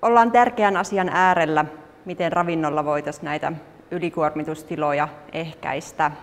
ollaan tärkeän asian äärellä, miten ravinnolla voitaisiin näitä ylikuormitustiloja ehkäistä.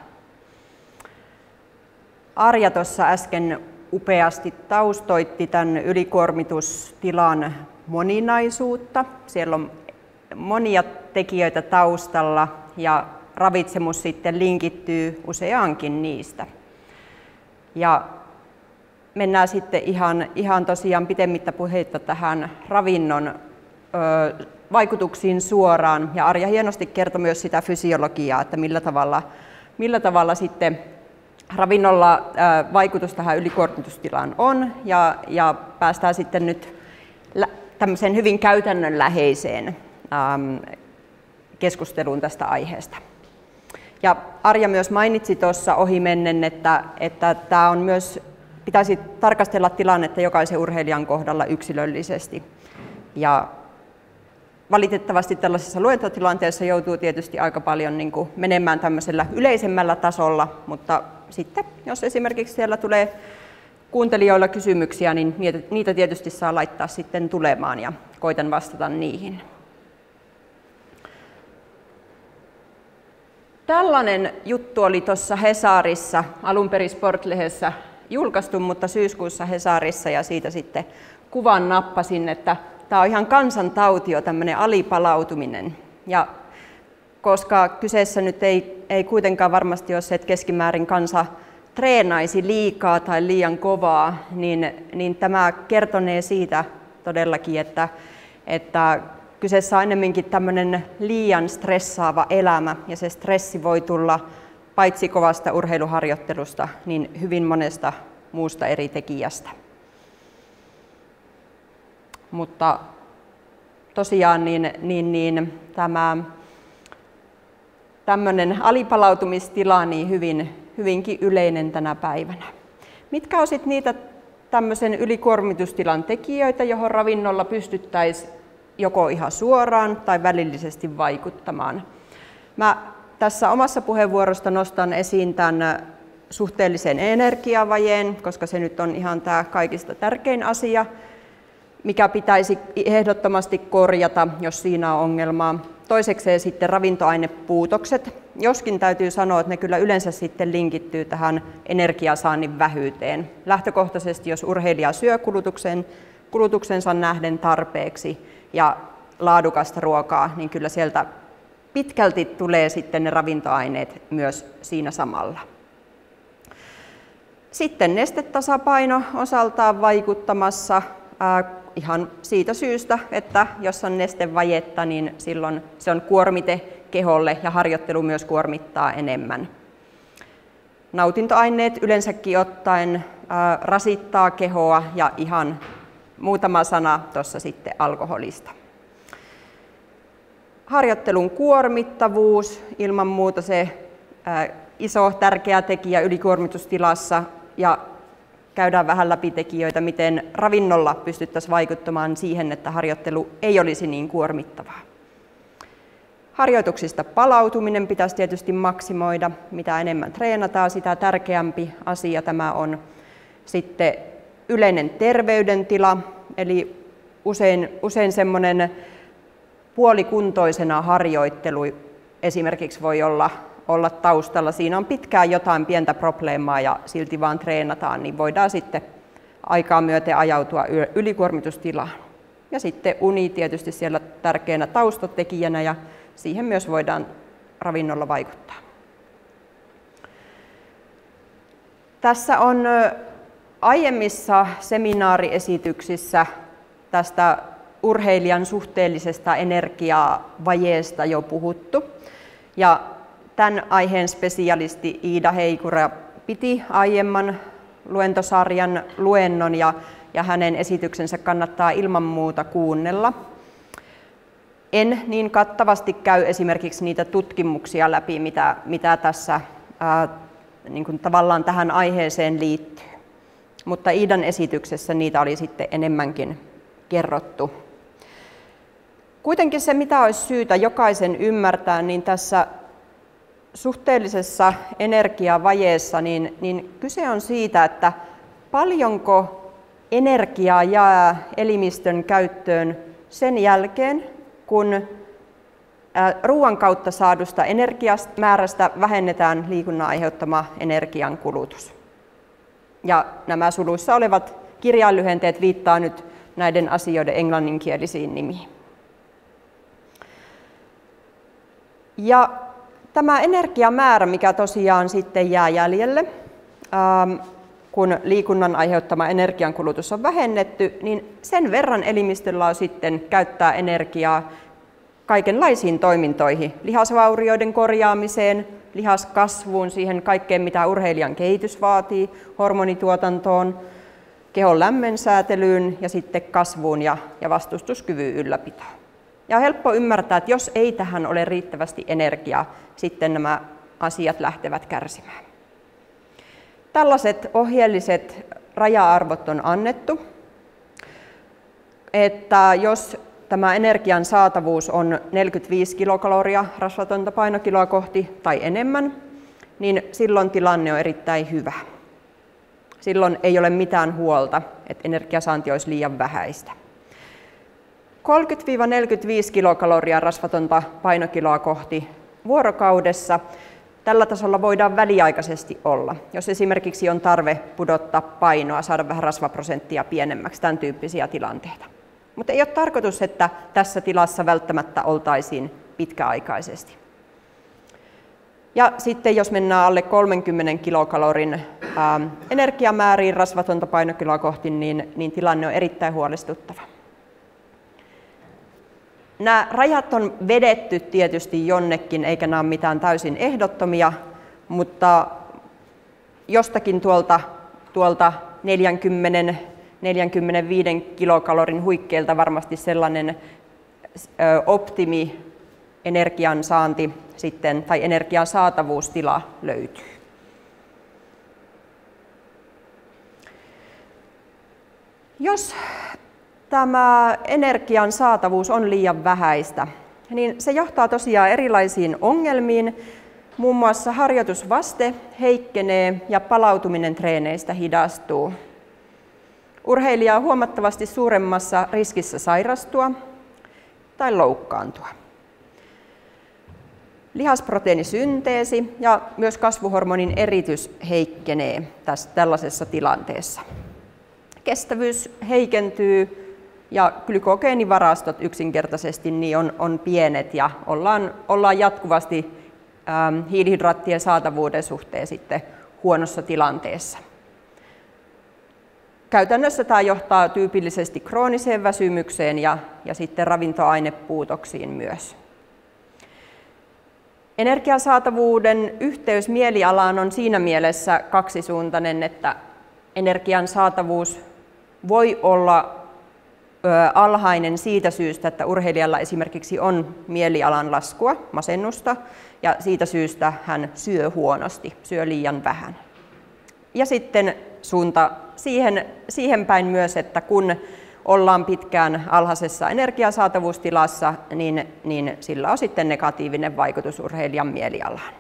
Arja tuossa äsken upeasti taustoitti tämän ylikuormitustilan moninaisuutta. Siellä on monia tekijöitä taustalla ja ravitsemus sitten linkittyy useaankin niistä. Ja mennään sitten ihan tosiaan pitemmittä puheitta tähän ravinnon vaikutuksiin suoraan. Ja Arja hienosti kertoi myös sitä fysiologiaa, että millä tavalla sitten ravinnolla vaikutus tähän ylikuormitustilaan on. Ja päästään sitten nyt tämmöiseen hyvin käytännönläheiseen keskusteluun tästä aiheesta. Ja Arja myös mainitsi tuossa ohimennen, että tämä on myös, pitäisi tarkastella tilannetta jokaisen urheilijan kohdalla yksilöllisesti. Ja valitettavasti tällaisessa luentotilanteessa joutuu tietysti aika paljon menemään tämmöisellä yleisemmällä tasolla, mutta sitten jos esimerkiksi siellä tulee kuuntelijoilla kysymyksiä, niin niitä tietysti saa laittaa sitten tulemaan ja koitan vastata niihin. Tällainen juttu oli tuossa Hesarissa, alun perin Sportlehdessä julkaistu, mutta syyskuussa Hesarissa, ja siitä sitten kuvan nappasin, että tämä on ihan kansantautio, tämmöinen alipalautuminen. Ja koska kyseessä nyt ei kuitenkaan varmasti ole se, että keskimäärin kansa treenaisi liikaa tai liian kovaa, niin tämä kertonee siitä todellakin, että kyseessä on ennemminkin tämmöinen liian stressaava elämä, ja se stressi voi tulla paitsi kovasta urheiluharjoittelusta, niin hyvin monesta muusta eri tekijästä. Mutta tosiaan tämä tämmöinen alipalautumistila niin hyvinkin yleinen tänä päivänä. Mitkä on sitten niitä tämmöisen ylikuormitustilan tekijöitä, johon ravinnolla pystyttäisiin joko ihan suoraan tai välillisesti vaikuttamaan? Mä tässä omassa puheenvuorosta nostan esiin tämän suhteellisen energiavajeen, koska se nyt on ihan tämä kaikista tärkein asia, mikä pitäisi ehdottomasti korjata, jos siinä on ongelmaa. Toisekseen sitten ravintoainepuutokset, joskin täytyy sanoa, että ne kyllä yleensä sitten linkittyy tähän energiasaannin vähyyteen. Lähtökohtaisesti, jos urheilija syö kulutuksensa nähden tarpeeksi ja laadukasta ruokaa, niin kyllä sieltä pitkälti tulee sitten ne ravintoaineet myös siinä samalla. Sitten nestetasapaino osaltaan vaikuttamassa ihan siitä syystä, että jos on nestevajetta, niin silloin se on kuormite keholle ja harjoittelu myös kuormittaa enemmän. Nautintoaineet yleensäkin ottaen rasittaa kehoa, ja ihan muutama sana tuossa sitten alkoholista. Harjoittelun kuormittavuus, ilman muuta se iso tärkeä tekijä ylikuormitustilassa, ja käydään vähän läpi tekijöitä, miten ravinnolla pystyttäisiin vaikuttamaan siihen, että harjoittelu ei olisi niin kuormittavaa. Harjoituksista palautuminen pitäisi tietysti maksimoida. Mitä enemmän treenataan, sitä tärkeämpi asia tämä on. Sitten yleinen terveydentila, eli usein semmoinen puolikuntoisena harjoittelu esimerkiksi voi olla taustalla. Siinä on pitkään jotain pientä probleemaa ja silti vaan treenataan, niin voidaan sitten aikaa myöten ajautua ylikuormitustilaan. Ja sitten uni tietysti siellä tärkeänä taustatekijänä, ja siihen myös voidaan ravinnolla vaikuttaa. Tässä on aiemmissa seminaariesityksissä tästä urheilijan suhteellisesta energiavajeesta jo puhuttu. Ja tämän aiheen spesialisti Iida Heikura piti aiemman luentosarjan luennon, ja hänen esityksensä kannattaa ilman muuta kuunnella. En niin kattavasti käy esimerkiksi niitä tutkimuksia läpi, mitä tässä niin kuin tavallaan tähän aiheeseen liittyy. Mutta Iidan esityksessä niitä oli sitten enemmänkin kerrottu. Kuitenkin se, mitä olisi syytä jokaisen ymmärtää, niin tässä suhteellisessa energiavajeessa niin kyse on siitä, että paljonko energiaa jää elimistön käyttöön sen jälkeen, kun ruoan kautta saadusta energiamäärästä vähennetään liikunnan aiheuttama energiankulutus. Ja nämä suluissa olevat kirjainlyhenteet viittaa nyt näiden asioiden englanninkielisiin nimiin. Ja tämä energiamäärä, mikä tosiaan sitten jää jäljelle, kun liikunnan aiheuttama energiankulutus on vähennetty, niin sen verran elimistöllä on sitten käyttää energiaa kaikenlaisiin toimintoihin, lihasvaurioiden korjaamiseen, lihaskasvuun, siihen kaikkeen mitä urheilijan kehitys vaatii, hormonituotantoon, kehon lämmönsäätelyyn ja sitten kasvuun ja vastustuskyvyn ylläpitoon. Ja on helppo ymmärtää, että jos ei tähän ole riittävästi energiaa, sitten nämä asiat lähtevät kärsimään. Tällaiset ohjeelliset raja-arvot on annettu, että jos tämä energian saatavuus on 45 kilokaloria rasvatonta painokiloa kohti tai enemmän, niin silloin tilanne on erittäin hyvä. Silloin ei ole mitään huolta, että energiasaanti olisi liian vähäistä. 30-45 kilokaloria rasvatonta painokiloa kohti vuorokaudessa. Tällä tasolla voidaan väliaikaisesti olla, jos esimerkiksi on tarve pudottaa painoa, saada vähän rasvaprosenttia pienemmäksi, tämän tyyppisiä tilanteita. Mutta ei ole tarkoitus, että tässä tilassa välttämättä oltaisiin pitkäaikaisesti. Ja sitten jos mennään alle 30 kilokalorin energiamääriin rasvatonta painokiloa kohti, niin tilanne on erittäin huolestuttava. Nämä rajat on vedetty tietysti jonnekin, eikä nämä ole mitään täysin ehdottomia, mutta jostakin tuolta 40-45 kilokalorin huikkeelta varmasti sellainen optimi energiansaanti sitten, tai energian saatavuustila löytyy. Jos tämä energian saatavuus on liian vähäistä, niin se johtaa tosiaan erilaisiin ongelmiin. Muun muassa harjoitusvaste heikkenee ja palautuminen treeneistä hidastuu. Urheilija on huomattavasti suuremmassa riskissä sairastua tai loukkaantua. Lihasproteiinisynteesi ja myös kasvuhormonin eritys heikkenee tällaisessa tilanteessa. Kestävyys heikentyy ja glykogeenivarastot yksinkertaisesti niin on pienet ja ollaan jatkuvasti hiilihydraattien saatavuuden suhteen sitten huonossa tilanteessa. Käytännössä tämä johtaa tyypillisesti krooniseen väsymykseen ja sitten ravintoainepuutoksiin myös. Energiasaatavuuden yhteys mielialaan on siinä mielessä kaksisuuntainen, että energian saatavuus voi olla alhainen siitä syystä, että urheilijalla esimerkiksi on mielialan laskua, masennusta, ja siitä syystä hän syö huonosti, syö liian vähän. Ja sitten suunta siihen päin myös, että kun ollaan pitkään alhaisessa energiasaatavuustilassa, niin sillä on sitten negatiivinen vaikutus urheilijan mielialaan.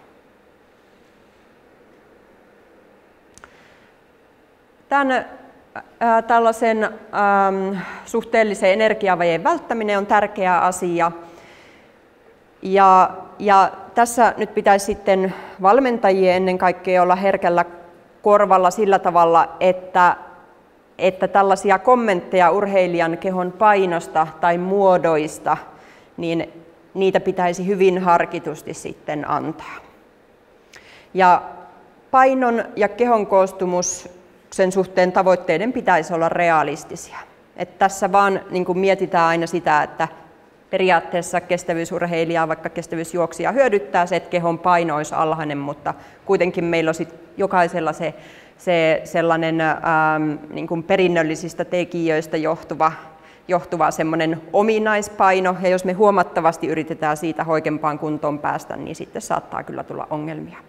Tällaisen suhteellisen energiavajeen välttäminen on tärkeä asia. Ja tässä nyt pitäisi sitten valmentajien ennen kaikkea olla herkällä korvalla sillä tavalla, että tällaisia kommentteja urheilijan kehon painosta tai muodoista, niin niitä pitäisi hyvin harkitusti sitten antaa. Ja painon ja kehon koostumuksen suhteen tavoitteiden pitäisi olla realistisia. Että tässä vaan niin kuin mietitään aina sitä, että periaatteessa kestävyysurheilijaa, vaikka kestävyysjuoksija hyödyttää se, että kehon paino olisi alhainen, mutta kuitenkin meillä on sit jokaisella se sellainen niin kuin perinnöllisistä tekijöistä johtuva semmoinen ominaispaino, ja jos me huomattavasti yritetään siitä hoikempaan kuntoon päästä, niin sitten saattaa kyllä tulla ongelmia.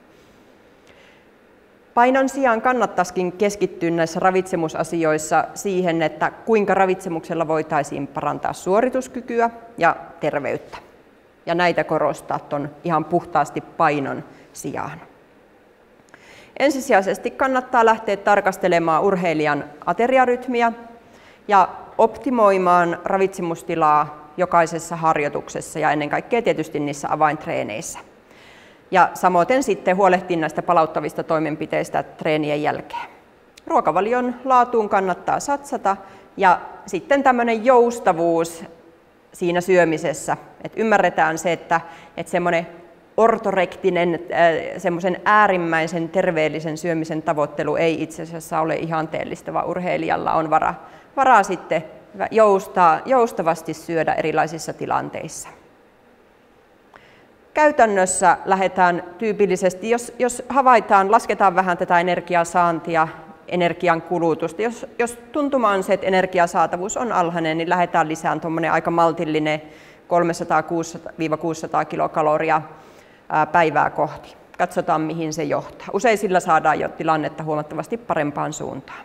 Painon sijaan kannattaisikin keskittyä näissä ravitsemusasioissa siihen, että kuinka ravitsemuksella voitaisiin parantaa suorituskykyä ja terveyttä. Ja näitä korostaa tuon ihan puhtaasti painon sijaan. Ensisijaisesti kannattaa lähteä tarkastelemaan urheilijan ateriarytmiä ja optimoimaan ravitsemustilaa jokaisessa harjoituksessa ja ennen kaikkea tietysti niissä avaintreeneissä. Ja samoin sitten huolehtia näistä palauttavista toimenpiteistä treenien jälkeen. Ruokavalion laatuun kannattaa satsata ja sitten tämmöinen joustavuus siinä syömisessä, että ymmärretään se, että semmoinen ortorektinen, semmoisen äärimmäisen terveellisen syömisen tavoittelu ei itse asiassa ole ihanteellista, vaan urheilijalla on varaa sitten joustavasti syödä erilaisissa tilanteissa. Käytännössä lähdetään tyypillisesti, jos havaitaan, lasketaan vähän tätä energiasaantia, energian kulutusta. Jos tuntuma on se, että energiasaatavuus on alhainen, niin lähdetään lisään tuommoinen aika maltillinen 300-600 kilokaloria päivää kohti. Katsotaan, mihin se johtaa. Usein sillä saadaan jo tilannetta huomattavasti parempaan suuntaan.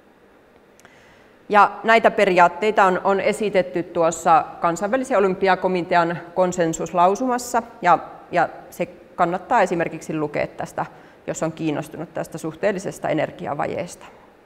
Ja näitä periaatteita on esitetty tuossa kansainvälisen olympiakomitean konsensuslausumassa, ja se kannattaa esimerkiksi lukea tästä, jos on kiinnostunut tästä suhteellisesta energiavajeesta.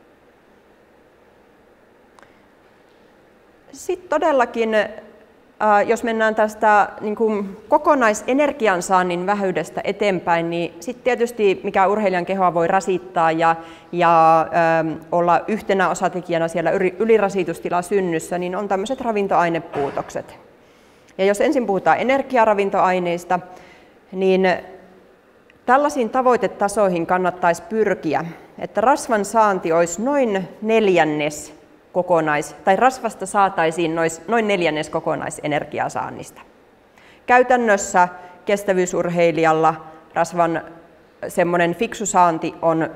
Sitten todellakin, jos mennään tästä niin kuin kokonaisenergiansaannin vähyydestä eteenpäin, niin sitten tietysti mikä urheilijan kehoa voi rasittaa ja olla yhtenä osatekijänä siellä ylirasitustilsynnyssä, niin on tämmöiset ravintoainepuutokset. Ja jos ensin puhutaan energiaravintoaineista, niin tällaisiin tavoitetasoihin kannattaisi pyrkiä, että rasvan saanti olisi noin neljännes rasvasta saataisiin noin neljännes kokonaisenergiasaannista. Käytännössä kestävyysurheilijalla rasvan semmoinen fiksu saanti on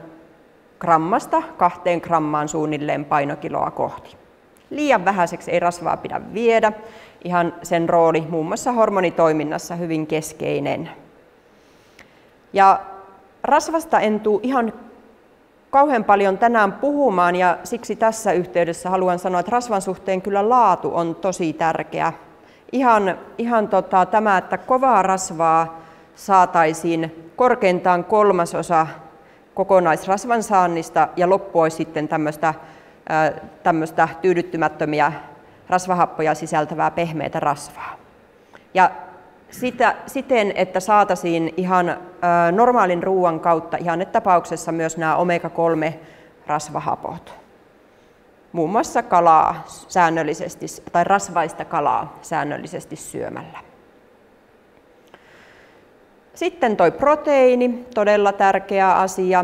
1–2 grammaan suunnilleen painokiloa kohti. Liian vähäiseksi ei rasvaa pidä viedä, ihan sen rooli muun muassa hormonitoiminnassa hyvin keskeinen. Ja rasvasta en tule ihan kauhean paljon tänään puhumaan, ja siksi tässä yhteydessä haluan sanoa, että rasvan suhteen kyllä laatu on tosi tärkeä. Ihan tämä, että kovaa rasvaa saataisiin korkeintaan 1/3 kokonaisrasvan saannista, ja loppu olisi sitten tämmöistä tyydyttymättömiä rasvahappoja sisältävää pehmeätä rasvaa. Ja siten, että saataisiin ihan normaalin ruoan kautta ihannetapauksessa myös nämä omega-3-rasvahapot. Muun muassa kalaa säännöllisesti tai rasvaista kalaa säännöllisesti syömällä. Sitten toi proteiini, todella tärkeä asia.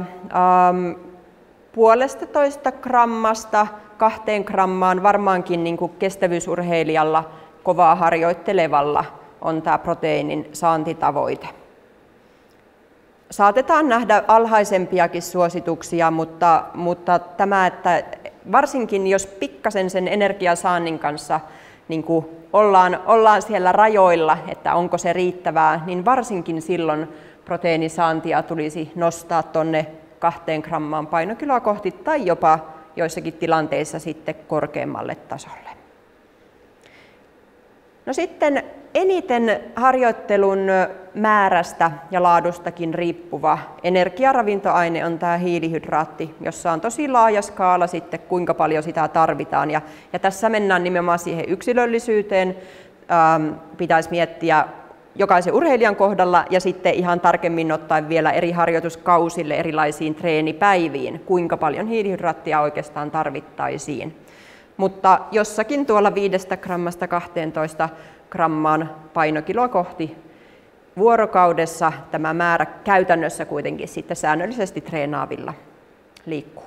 1,5 grammasta 2 grammaan varmaankin niin kuin kestävyysurheilijalla, kovaa harjoittelevalla, on tämä proteiinin saantitavoite. Saatetaan nähdä alhaisempiakin suosituksia, mutta tämä, että varsinkin jos pikkasen sen energiasaannin kanssa niin kuin ollaan siellä rajoilla, että onko se riittävää, niin varsinkin silloin proteiinisaantia tulisi nostaa tuonne 2 grammaan painokiloa kohti tai jopa joissakin tilanteissa sitten korkeammalle tasolle. No sitten eniten harjoittelun määrästä ja laadustakin riippuva energiaravintoaine on tämä hiilihydraatti, jossa on tosi laaja skaala sitten, kuinka paljon sitä tarvitaan. Ja tässä mennään nimenomaan siihen yksilöllisyyteen. Pitäisi miettiä jokaisen urheilijan kohdalla ja sitten ihan tarkemmin ottaen vielä eri harjoituskausille, erilaisiin treenipäiviin, kuinka paljon hiilihydraattia oikeastaan tarvittaisiin. Mutta jossakin tuolla 5 grammasta 12 grammaan painokiloa kohti vuorokaudessa tämä määrä käytännössä kuitenkin sitten säännöllisesti treenaavilla liikkuu.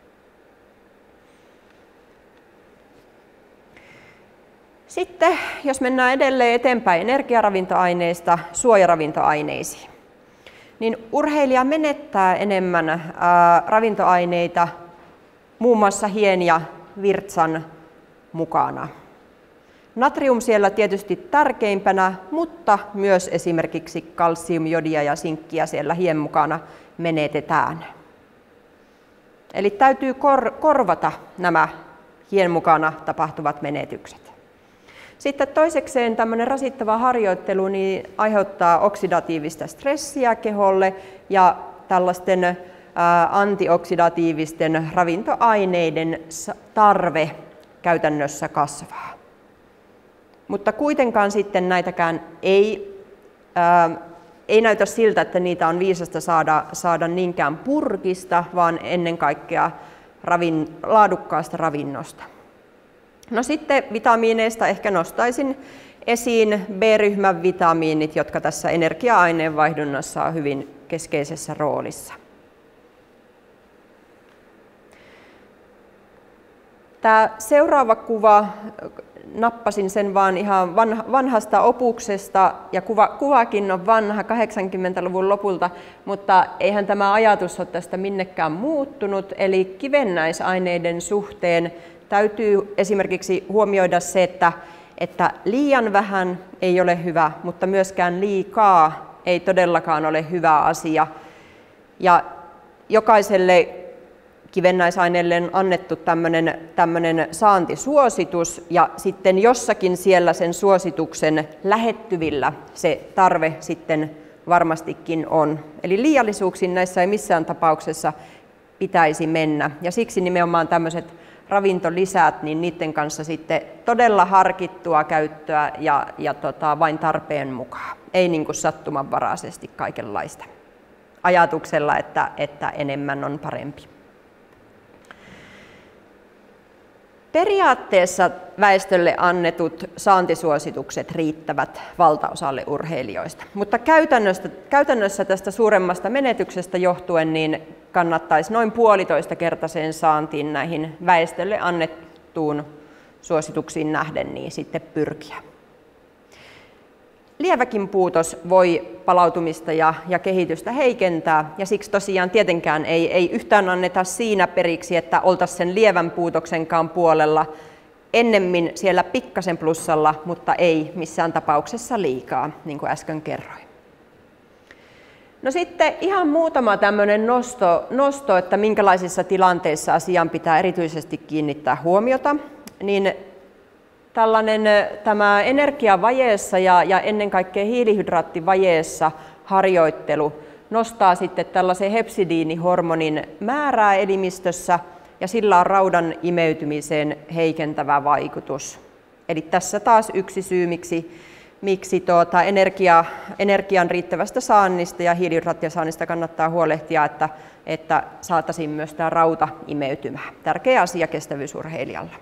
Sitten jos mennään edelleen eteenpäin energiaravintoaineista suojaravintoaineisiin, niin urheilija menettää enemmän ravintoaineita muun muassa hien ja virtsan mukana. Natrium siellä tietysti tärkeimpänä, mutta myös esimerkiksi kalsium, jodia ja sinkkiä siellä hien mukana menetetään. Eli täytyy korvata nämä hien mukana tapahtuvat menetykset. Sitten toisekseen tämmöinen rasittava harjoittelu niin aiheuttaa oksidatiivista stressiä keholle ja tällaisten antioksidatiivisten ravintoaineiden tarve käytännössä kasvaa. Mutta kuitenkaan sitten näitäkään ei näytä siltä, että niitä on viisasta saada niinkään purkista, vaan ennen kaikkea laadukkaasta ravinnosta. No sitten vitamiineista ehkä nostaisin esiin B-ryhmän vitamiinit, jotka tässä energia-aineenvaihdunnassa on hyvin keskeisessä roolissa. Tämä seuraava kuva, nappasin sen vaan ihan vanhasta opuksesta, ja kuvakin on vanha 80-luvun lopulta, mutta eihän tämä ajatus ole tästä minnekään muuttunut. Eli kivennäisaineiden suhteen täytyy esimerkiksi huomioida se, että liian vähän ei ole hyvä, mutta myöskään liikaa ei todellakaan ole hyvä asia. Ja jokaiselle kivennäisaineelle on annettu tämmöinen saantisuositus, ja sitten jossakin siellä sen suosituksen lähettyvillä se tarve sitten varmastikin on. Eli liiallisuuksiin näissä ei missään tapauksessa pitäisi mennä, ja siksi nimenomaan tämmöiset ravintolisät, niin niiden kanssa sitten todella harkittua käyttöä ja vain tarpeen mukaan. Ei niin kuin sattumanvaraisesti kaikenlaista ajatuksella, että enemmän on parempi. Periaatteessa väestölle annetut saantisuositukset riittävät valtaosalle urheilijoista, mutta käytännössä tästä suuremmasta menetyksestä johtuen niin kannattaisi noin 1,5-kertaiseen saantiin näihin väestölle annettuun suosituksiin nähden niin sitten pyrkiä. Lieväkin puutos voi palautumista ja kehitystä heikentää, ja siksi tosiaan tietenkään ei yhtään anneta siinä periksi, että oltaisiin sen lievän puutoksenkaan puolella, ennemmin siellä pikkasen plussalla, mutta ei missään tapauksessa liikaa, niin kuin äsken kerroin. No sitten ihan muutama tämmöinen nosto, että minkälaisissa tilanteissa asiaan pitää erityisesti kiinnittää huomiota, niin tämä energiavajeessa ja ennen kaikkea hiilihydraattivajeessa harjoittelu nostaa sitten tällaisen hepsidiinihormonin määrää elimistössä, ja sillä on raudan imeytymiseen heikentävä vaikutus. Eli tässä taas yksi syy, miksi energian riittävästä saannista ja hiilihydraattien saannista kannattaa huolehtia, että saataisiin myös tämä rauta imeytymään. Tärkeä asia kestävyysurheilijalla.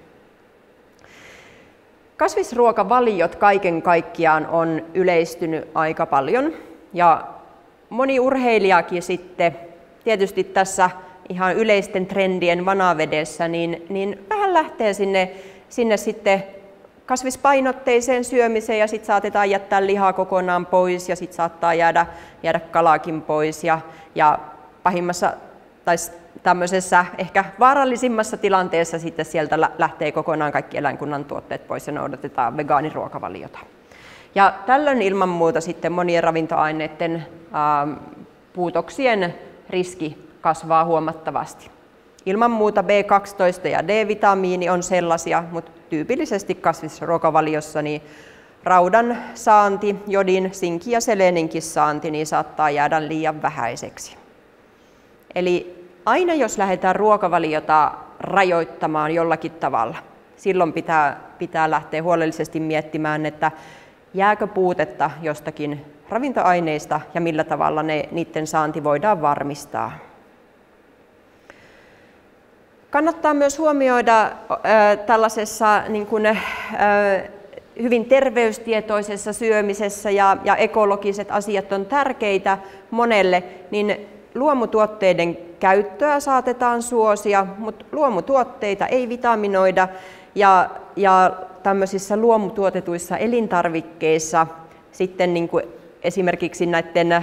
Kasvisruokavaliot kaiken kaikkiaan on yleistynyt aika paljon, ja moni urheilijakin sitten tietysti tässä ihan yleisten trendien vanavedessä niin vähän lähtee sinne sitten kasvispainotteiseen syömiseen, ja sitten saatetaan jättää lihaa kokonaan pois, ja sitten saattaa jäädä kalaakin pois, ja pahimmassa tai tämmöisessä ehkä vaarallisimmassa tilanteessa sitten sieltä lähtee kokonaan kaikki eläinkunnan tuotteet pois ja noudatetaan vegaaniruokavaliota. Ja tällöin ilman muuta sitten monien ravintoaineiden puutoksien riski kasvaa huomattavasti. Ilman muuta B12 ja D-vitamiini on sellaisia, mutta tyypillisesti kasvisruokavaliossa niin raudan saanti, jodin, sinkin ja seleninkin saanti niin saattaa jäädä liian vähäiseksi. Eli aina jos lähdetään ruokavaliota rajoittamaan jollakin tavalla, silloin pitää lähteä huolellisesti miettimään, että jääkö puutetta jostakin ravintoaineista ja millä tavalla niiden saanti voidaan varmistaa. Kannattaa myös huomioida tällaisessa niin kuin, hyvin terveystietoisessa syömisessä ja ekologiset asiat on tärkeitä monelle, niin luomutuotteiden käyttöä saatetaan suosia, mutta luomutuotteita ei vitaminoida, ja tämmöisissä luomutuotetuissa elintarvikkeissa sitten niin kuin esimerkiksi näiden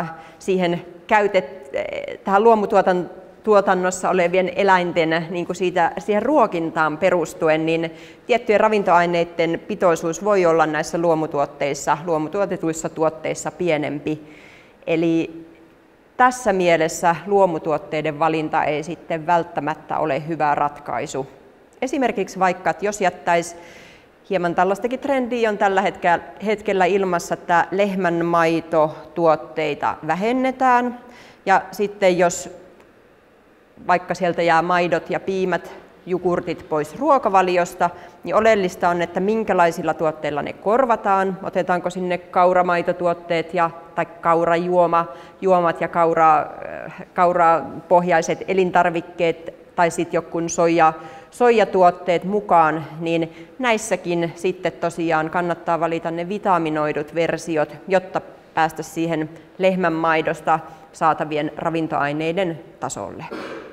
tähän luomutuotannossa olevien eläinten niin kuin siihen ruokintaan perustuen, niin tiettyjen ravintoaineiden pitoisuus voi olla näissä luomutuotetuissa tuotteissa pienempi. Eli tässä mielessä luomutuotteiden valinta ei sitten välttämättä ole hyvä ratkaisu. Esimerkiksi vaikka, että jos jättäisi hieman tällaistakin trendiä on tällä hetkellä ilmassa, että lehmänmaitotuotteita vähennetään, ja sitten jos vaikka sieltä jää maidot ja piimät jogurtit pois ruokavaliosta, niin oleellista on, että minkälaisilla tuotteilla ne korvataan. Otetaanko sinne kauramaitotuotteet tai kaurajuomat ja kaurapohjaiset elintarvikkeet tai sitten joku soijatuotteet mukaan, niin näissäkin sitten tosiaan kannattaa valita ne vitaminoidut versiot, jotta päästä siihen lehmän maidosta saatavien ravintoaineiden tasolle.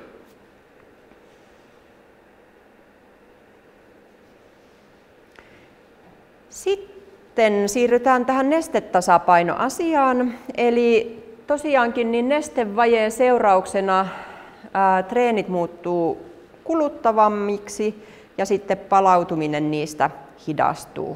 Sitten siirrytään tähän nestetasapainoasiaan. Eli tosiaankin niin nestevajeen seurauksena treenit muuttuu kuluttavammiksi ja sitten palautuminen niistä hidastuu.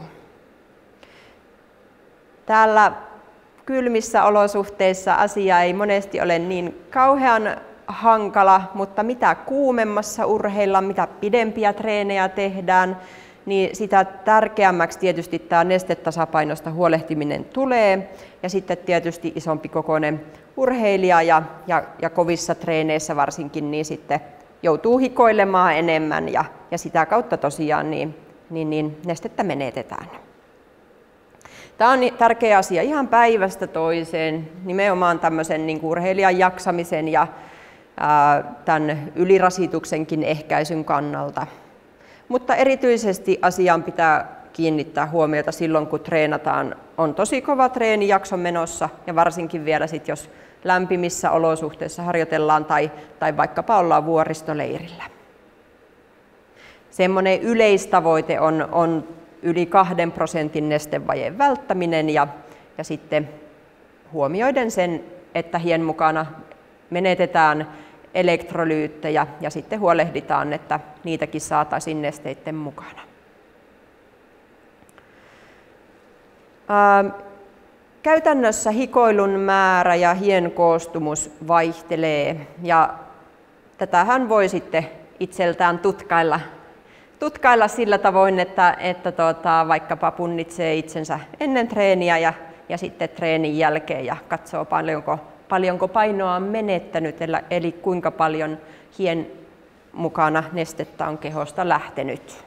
Täällä kylmissä olosuhteissa asia ei monesti ole niin kauhean hankala, mutta mitä kuumemmassa urheillaan, mitä pidempiä treenejä tehdään, niin sitä tärkeämmäksi tietysti tämä nestetasapainosta huolehtiminen tulee. Ja sitten tietysti isompi kokoinen urheilija ja kovissa treeneissä varsinkin niin sitten joutuu hikoilemaan enemmän ja sitä kautta tosiaan niin nestettä menetetään. Tämä on tärkeä asia ihan päivästä toiseen, nimenomaan tämmöisen niin kuin urheilijan jaksamisen ja tämän ylirasituksenkin ehkäisyn kannalta. Mutta erityisesti asiaan pitää kiinnittää huomiota silloin, kun treenataan, on tosi kova treenijakso menossa ja varsinkin vielä sit, jos lämpimissä olosuhteissa harjoitellaan tai vaikkapa ollaan vuoristoleirillä. Semmoinen yleistavoite on yli 2% nestevajeen välttäminen ja sitten huomioiden sen, että hien mukana menetetään elektrolyyttejä ja sitten huolehditaan, että niitäkin saataisiin nesteiden mukana. Käytännössä hikoilun määrä ja hien koostumus vaihtelee ja tätähän voi sitten itseltään tutkailla sillä tavoin, että vaikkapa punnitsee itsensä ennen treeniä ja sitten treenin jälkeen ja katsoo paljonko painoa on menettänyt, eli kuinka paljon hien mukana nestettä on kehosta lähtenyt.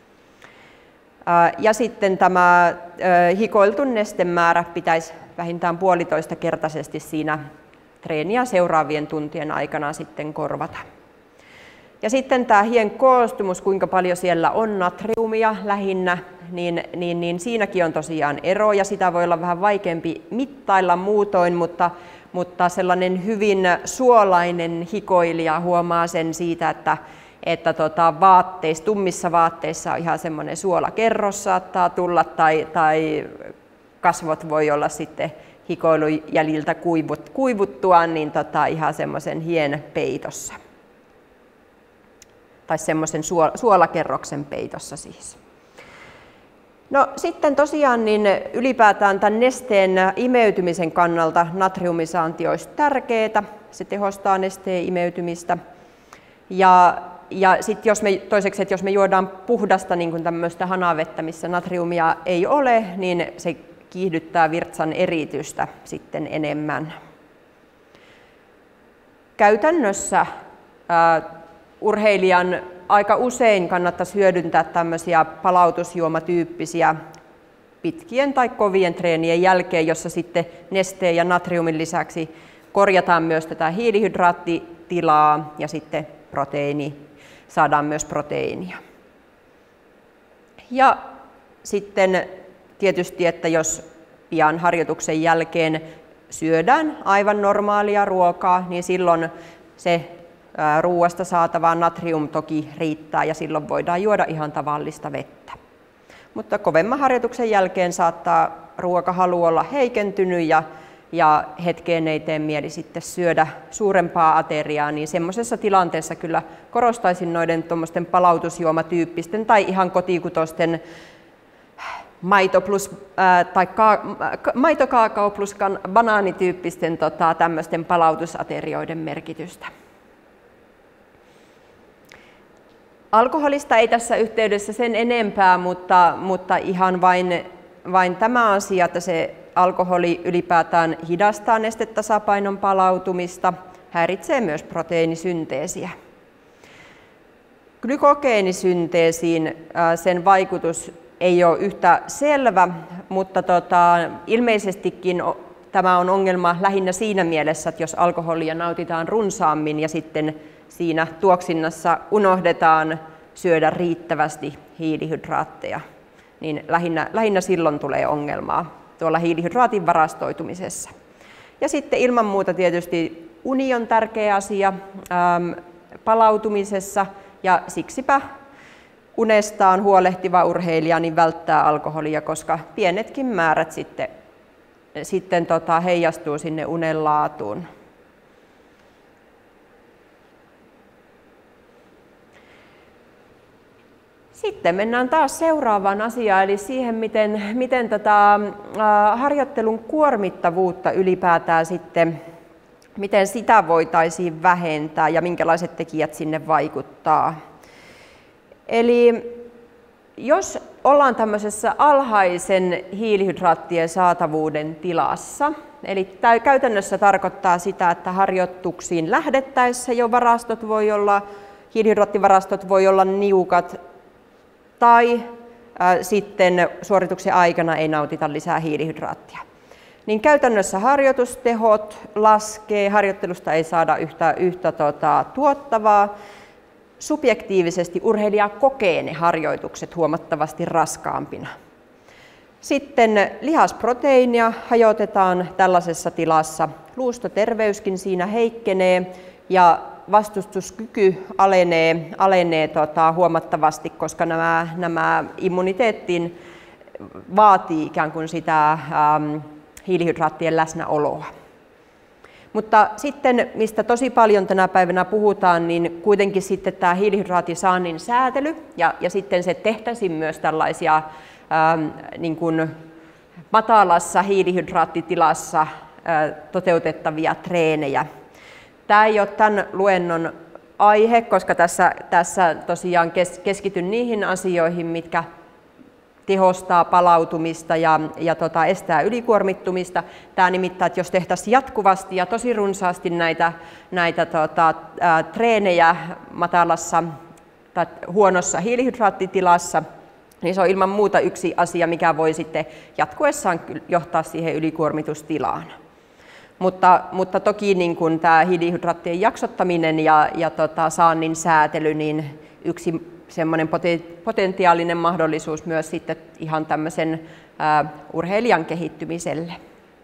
Ja sitten tämä hikoiltu nestemäärä pitäisi vähintään 1,5-kertaisesti siinä treeniä seuraavien tuntien aikana sitten korvata. Ja sitten tämä hien koostumus, kuinka paljon siellä on natriumia lähinnä, niin siinäkin on tosiaan ero ja sitä voi olla vähän vaikeampi mittailla muutoin, mutta sellainen hyvin suolainen hikoilija huomaa sen siitä, että tummissa vaatteissa on ihan semmoinen suolakerros saattaa tulla tai kasvot voi olla sitten hikoilun jäljiltä kuivuttua niin ihan semmoisen hien peitossa. Tai semmoisen suolakerroksen peitossa siis. No sitten tosiaan niin ylipäätään tämän nesteen imeytymisen kannalta natriumisaanti olisi tärkeää. Se tehostaa nesteen imeytymistä. Ja sitten toiseksi, että jos me juodaan puhdasta niin kuin tämmöistä hanavettä, missä natriumia ei ole, niin se kiihdyttää virtsan eritystä sitten enemmän. Käytännössä urheilijan aika usein kannattaisi hyödyntää tämmöisiä palautusjuomatyyppisiä pitkien tai kovien treenien jälkeen, jossa sitten nesteen ja natriumin lisäksi korjataan myös tätä hiilihydraattitilaa ja sitten saadaan myös proteiinia. Ja sitten tietysti, että jos pian harjoituksen jälkeen syödään aivan normaalia ruokaa, niin silloin se ruuasta saatava natrium toki riittää ja silloin voidaan juoda ihan tavallista vettä. Mutta kovemman harjoituksen jälkeen saattaa ruokahalu olla heikentynyt ja hetkeen ei tee mieli sitten syödä suurempaa ateriaa, niin semmoisessa tilanteessa kyllä korostaisin noiden tuommoisten palautusjuomatyyppisten tai ihan kotikutoisten maitokaakao plus banaanityyppisten tämmöisten palautusaterioiden merkitystä. Alkoholista ei tässä yhteydessä sen enempää, mutta ihan vain tämä asia, että se alkoholi ylipäätään hidastaa nestetasapainon palautumista, häiritsee myös proteiinisynteesiä. glykogeenisynteesiin sen vaikutus ei ole yhtä selvä, mutta ilmeisestikin tämä on ongelma lähinnä siinä mielessä, että jos alkoholia nautitaan runsaammin ja sitten siinä tuoksinnassa unohdetaan syödä riittävästi hiilihydraatteja, niin lähinnä silloin tulee ongelmaa tuolla hiilihydraatin varastoitumisessa. Ja sitten ilman muuta tietysti uni on tärkeä asia palautumisessa, ja siksipä unestaan huolehtiva urheilija niin välttää alkoholia, koska pienetkin määrät sitten heijastuu sinne unen laatuun. Sitten mennään taas seuraavaan asiaan, eli siihen, miten tätä harjoittelun kuormittavuutta ylipäätään sitten, miten sitä voitaisiin vähentää ja minkälaiset tekijät sinne vaikuttaa. Eli jos ollaan tämmöisessä alhaisen hiilihydraattien saatavuuden tilassa, eli tämä käytännössä tarkoittaa sitä, että harjoituksiin lähdettäessä jo hiilihydraattivarastot voi olla niukat, tai sitten suorituksen aikana ei nautita lisää hiilihydraattia. Niin käytännössä harjoitustehot laskee, harjoittelusta ei saada yhtä tuottavaa. Subjektiivisesti urheilija kokee ne harjoitukset huomattavasti raskaampina. Sitten lihasproteiinia hajotetaan tällaisessa tilassa. Luustoterveyskin siinä heikkenee ja vastustuskyky alenee huomattavasti, koska nämä immuniteettiin vaatii ikään kuin sitä hiilihydraattien läsnäoloa. Mutta sitten, mistä tosi paljon tänä päivänä puhutaan, niin kuitenkin sitten tämä hiilihydraattisaannin säätely ja sitten se tehtäisiin myös tällaisia niin kuin matalassa hiilihydraattitilassa toteutettavia treenejä. Tämä ei ole tämän luennon aihe, koska tässä tosiaan keskityn niihin asioihin, mitkä tehostaa palautumista ja estää ylikuormittumista. Tämä nimittäin, että jos tehtäisiin jatkuvasti ja tosi runsaasti näitä treenejä matalassa tai huonossa hiilihydraattitilassa, niin se on ilman muuta yksi asia, mikä voi sitten jatkuessaan johtaa siihen ylikuormitustilaan. Mutta toki niin kun tämä hiilihydraattien jaksottaminen ja saannin säätely, niin yksi semmoinen potentiaalinen mahdollisuus myös sitten ihan tämmöisen urheilijan kehittymiselle.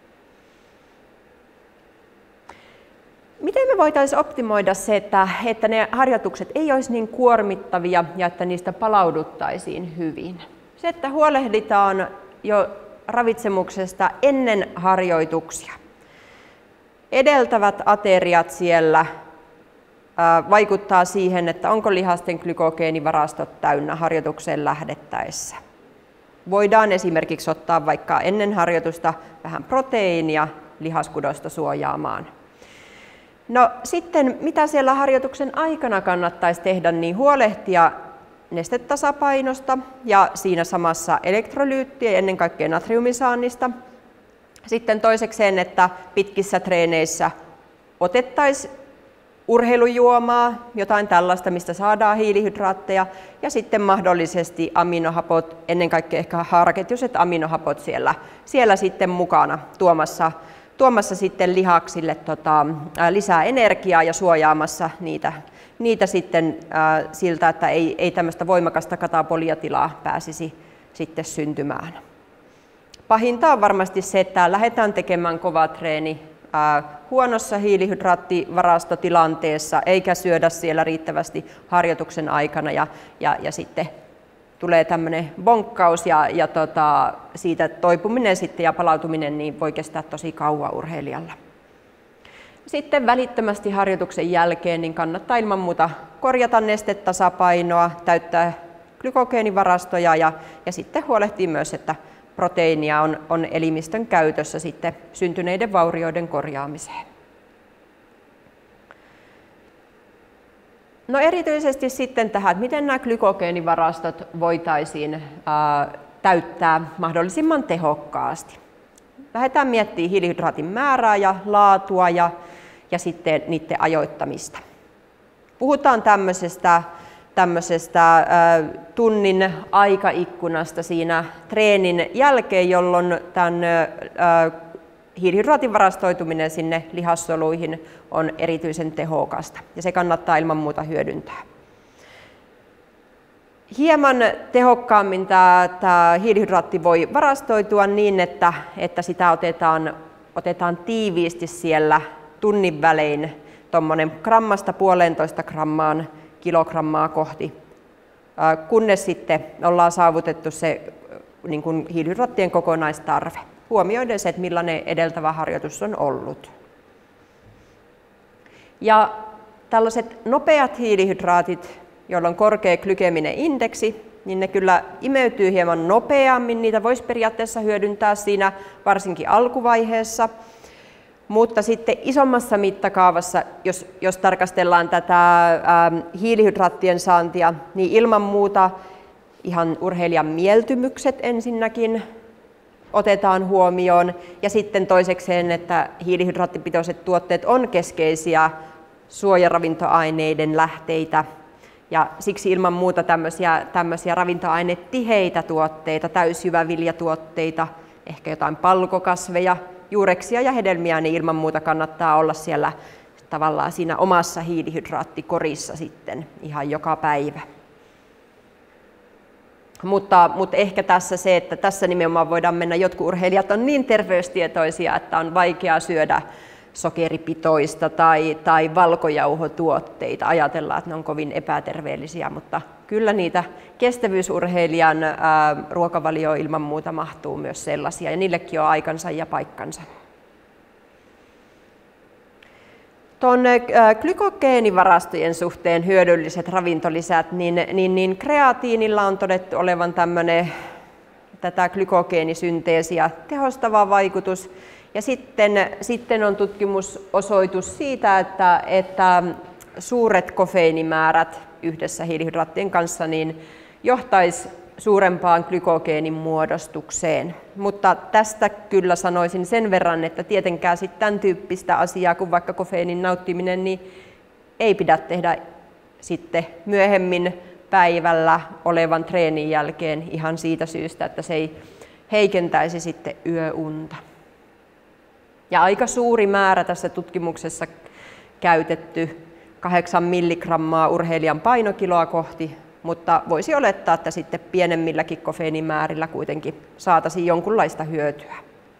Miten me voitaisiin optimoida se, että ne harjoitukset ei olisi niin kuormittavia ja että niistä palauduttaisiin hyvin? Se, että huolehditaan jo ravitsemuksesta ennen harjoituksia. Edeltävät ateriat siellä vaikuttaa siihen, että onko lihasten glykogeenivarastot täynnä harjoitukseen lähdettäessä. Voidaan esimerkiksi ottaa vaikka ennen harjoitusta vähän proteiinia lihaskudosta suojaamaan. No sitten mitä siellä harjoituksen aikana kannattaisi tehdä, niin huolehtia nestetasapainosta ja siinä samassa elektrolyyttien ennen kaikkea natriumisaannista. Sitten toisekseen, että pitkissä treeneissä otettaisiin urheilujuomaa, jotain tällaista, mistä saadaan hiilihydraatteja, ja sitten mahdollisesti aminohapot, ennen kaikkea ehkä haaraketjuiset aminohapot siellä sitten mukana tuomassa sitten lihaksille lisää energiaa ja suojaamassa niitä sitten siltä, että ei tämmöistä voimakasta katapoliatilaa pääsisi sitten syntymään. Pahinta on varmasti se, että lähdetään tekemään kova treeni huonossa hiilihydraattivarastotilanteessa, eikä syödä siellä riittävästi harjoituksen aikana ja sitten tulee tämmöinen bonkkaus ja siitä toipuminen sitten ja palautuminen niin voi kestää tosi kauan urheilijalla. Sitten välittömästi harjoituksen jälkeen niin kannattaa ilman muuta korjata nestetasapainoa, täyttää glykogeenivarastoja ja sitten huolehtii myös, että proteiinia on elimistön käytössä sitten syntyneiden vaurioiden korjaamiseen. No erityisesti sitten tähän, että miten nämä glykogeenivarastot voitaisiin täyttää mahdollisimman tehokkaasti. Lähdetään miettimään hiilihydraatin määrää ja laatua ja sitten niiden ajoittamista. Puhutaan tämmöisestä tämmöisestä tunnin aikaikkunasta siinä treenin jälkeen, jolloin tämän hiilihydraatin varastoituminen sinne lihassoluihin on erityisen tehokasta ja se kannattaa ilman muuta hyödyntää. Hieman tehokkaammin tämä hiilihydraatti voi varastoitua niin, että sitä otetaan tiiviisti siellä tunnin välein tuommoinen 1–1,5 grammaan kilogrammaa kohti, kunnes sitten ollaan saavutettu se niin kuin hiilihydraattien kokonaistarve, huomioiden se, että millainen edeltävä harjoitus on ollut. Ja tällaiset nopeat hiilihydraatit, joilla on korkea glykeminen indeksi, niin ne kyllä imeytyy hieman nopeammin. Niitä voisi periaatteessa hyödyntää siinä varsinkin alkuvaiheessa. Mutta sitten isommassa mittakaavassa, jos tarkastellaan tätä hiilihydraattien saantia, niin ilman muuta ihan urheilijan mieltymykset ensinnäkin otetaan huomioon. Ja sitten toisekseen, että hiilihydraattipitoiset tuotteet on keskeisiä suojaravintoaineiden lähteitä. Ja siksi ilman muuta tämmöisiä ravintoainetiheitä tuotteita, täysjyväviljatuotteita, ehkä jotain palkokasveja, juureksia ja hedelmiä, niin ilman muuta kannattaa olla siellä tavallaan siinä omassa hiilihydraattikorissa sitten ihan joka päivä. Mutta ehkä tässä se, että tässä nimenomaan voidaan mennä, jotkut urheilijat on niin terveystietoisia, että on vaikea syödä sokeripitoista tai valkojauhotuotteita. Ajatellaan, että ne on kovin epäterveellisiä, mutta kyllä niitä kestävyysurheilijan ruokavalioon ilman muuta mahtuu myös sellaisia, ja niillekin on aikansa ja paikkansa. Tuon glykogeenivarastojen suhteen hyödylliset ravintolisät, niin kreatiinilla on todettu olevan tätä glykogeenisynteesiä tehostava vaikutus. Ja sitten on tutkimusosoitus siitä, että suuret kofeiinimäärät yhdessä hiilihydraattien kanssa niin johtaisi suurempaan glykogeenin muodostukseen. Mutta tästä kyllä sanoisin sen verran, että tietenkään sitten tämän tyyppistä asiaa kuin vaikka kofeiinin nauttiminen, niin ei pidä tehdä sitten myöhemmin päivällä olevan treenin jälkeen ihan siitä syystä, että se ei heikentäisi sitten yöunta. Ja aika suuri määrä tässä tutkimuksessa käytetty 8 milligrammaa urheilijan painokiloa kohti, mutta voisi olettaa, että sitten pienemmilläkin kofeiinimäärillä kuitenkin saataisiin jonkunlaista hyötyä.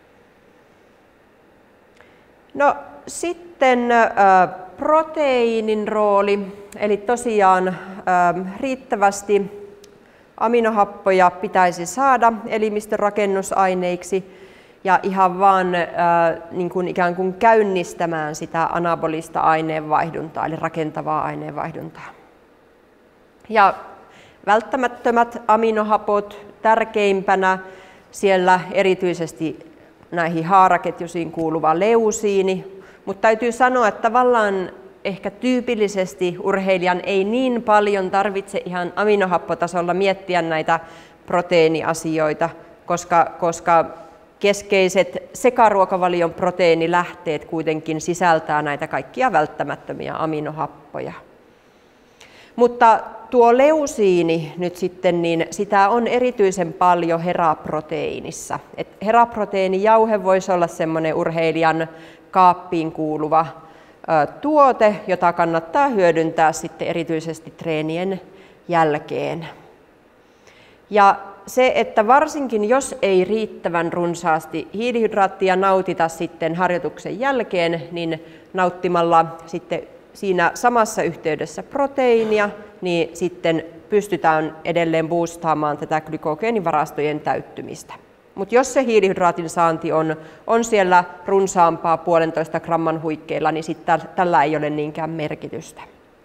No sitten proteiinin rooli, eli tosiaan riittävästi aminohappoja pitäisi saada elimistön rakennusaineiksi ja ihan vaan niin kuin ikään kuin käynnistämään sitä anabolista aineenvaihduntaa, eli rakentavaa aineenvaihduntaa. Ja välttämättömät aminohapot tärkeimpänä siellä erityisesti näihin haaraketjusiin kuuluva leusiini, mutta täytyy sanoa, että tavallaan ehkä tyypillisesti urheilijan ei niin paljon tarvitse ihan aminohappotasolla miettiä näitä proteiiniasioita, koska keskeiset sekaruokavalion proteiinilähteet kuitenkin sisältää näitä kaikkia välttämättömiä aminohappoja. Mutta tuo leusiini nyt sitten, niin sitä on erityisen paljon heraproteiinissa. Heraproteiinijauhe voisi olla semmoinen urheilijan kaappiin kuuluva tuote, jota kannattaa hyödyntää sitten erityisesti treenien jälkeen. Ja se, että varsinkin jos ei riittävän runsaasti hiilihydraattia nautita sitten harjoituksen jälkeen, niin nauttimalla sitten siinä samassa yhteydessä proteiinia, niin sitten pystytään edelleen boostaamaan tätä glykogeenivarastojen täyttymistä. Mutta jos se hiilihydraatin saanti on siellä runsaampaa 1,5 gramman huikkeilla, niin sitten tällä ei ole niinkään merkitystä.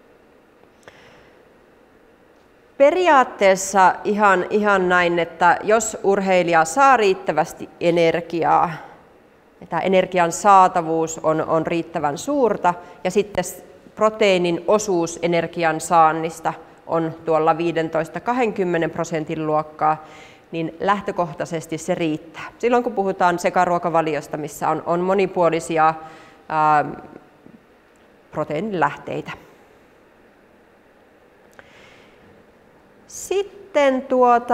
Periaatteessa ihan näin, että jos urheilija saa riittävästi energiaa, tämä energian saatavuus on riittävän suurta ja sitten proteiinin osuus energian saannista on tuolla 15–20% luokkaa, niin lähtökohtaisesti se riittää. Silloin kun puhutaan sekaruokavaliosta, missä on monipuolisia proteiinilähteitä. Sitten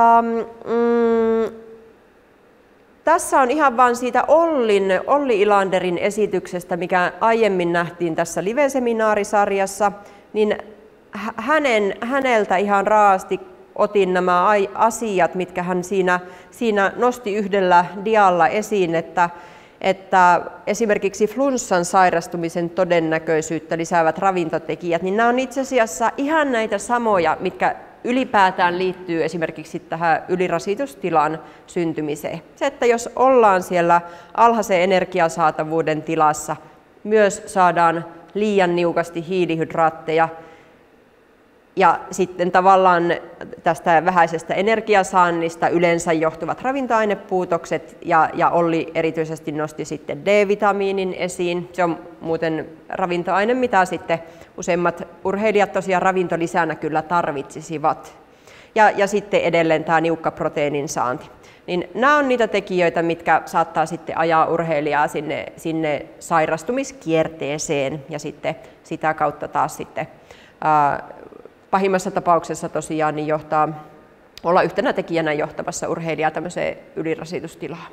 tässä on ihan vain siitä Olli Ilanderin esityksestä, mikä aiemmin nähtiin tässä live-seminaarisarjassa, niin häneltä ihan raasti otin nämä asiat, mitkä hän siinä nosti yhdellä dialla esiin, että esimerkiksi flunssan sairastumisen todennäköisyyttä lisäävät ravintotekijät, niin nämä on itse asiassa ihan näitä samoja, mitkä ylipäätään liittyy esimerkiksi tähän ylirasitustilan syntymiseen. Se, että jos ollaan siellä alhaisen energiasaatavuuden tilassa, myös saadaan liian niukasti hiilihydraatteja, ja sitten tavallaan tästä vähäisestä energiasaannista yleensä johtuvat ravintoainepuutokset, ja Olli erityisesti nosti sitten D-vitamiinin esiin. Se on muuten ravintoaine, mitä sitten useimmat urheilijat tosiaan ravintolisänä kyllä tarvitsisivat. Ja sitten edelleen tämä niukka proteiinin saanti. Niin nämä on niitä tekijöitä, mitkä saattaa sitten ajaa urheilijaa sinne sairastumiskierteeseen, ja sitten sitä kautta taas sitten pahimmassa tapauksessa tosiaan niin olla yhtenä tekijänä johtamassa urheilijaa tämmöiseen ylirasitustilaan.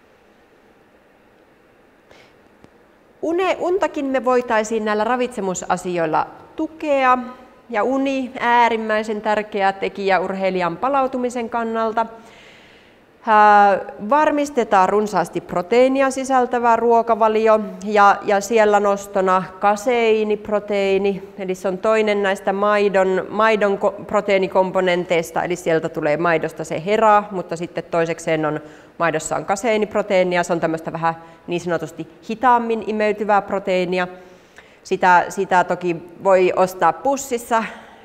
Untakin me voitaisiin näillä ravitsemusasioilla tukea, ja uni äärimmäisen tärkeä tekijä urheilijan palautumisen kannalta. Varmistetaan runsaasti proteiinia sisältävä ruokavalio, ja siellä nostona kaseiiniproteiini, eli se on toinen näistä maidon proteiinikomponenteista, eli sieltä tulee maidosta se hera, mutta sitten toisekseen maidossa on kaseiiniproteiinia, se on tämmöistä vähän niin sanotusti hitaammin imeytyvää proteiinia. Sitä toki voi ostaa pussissa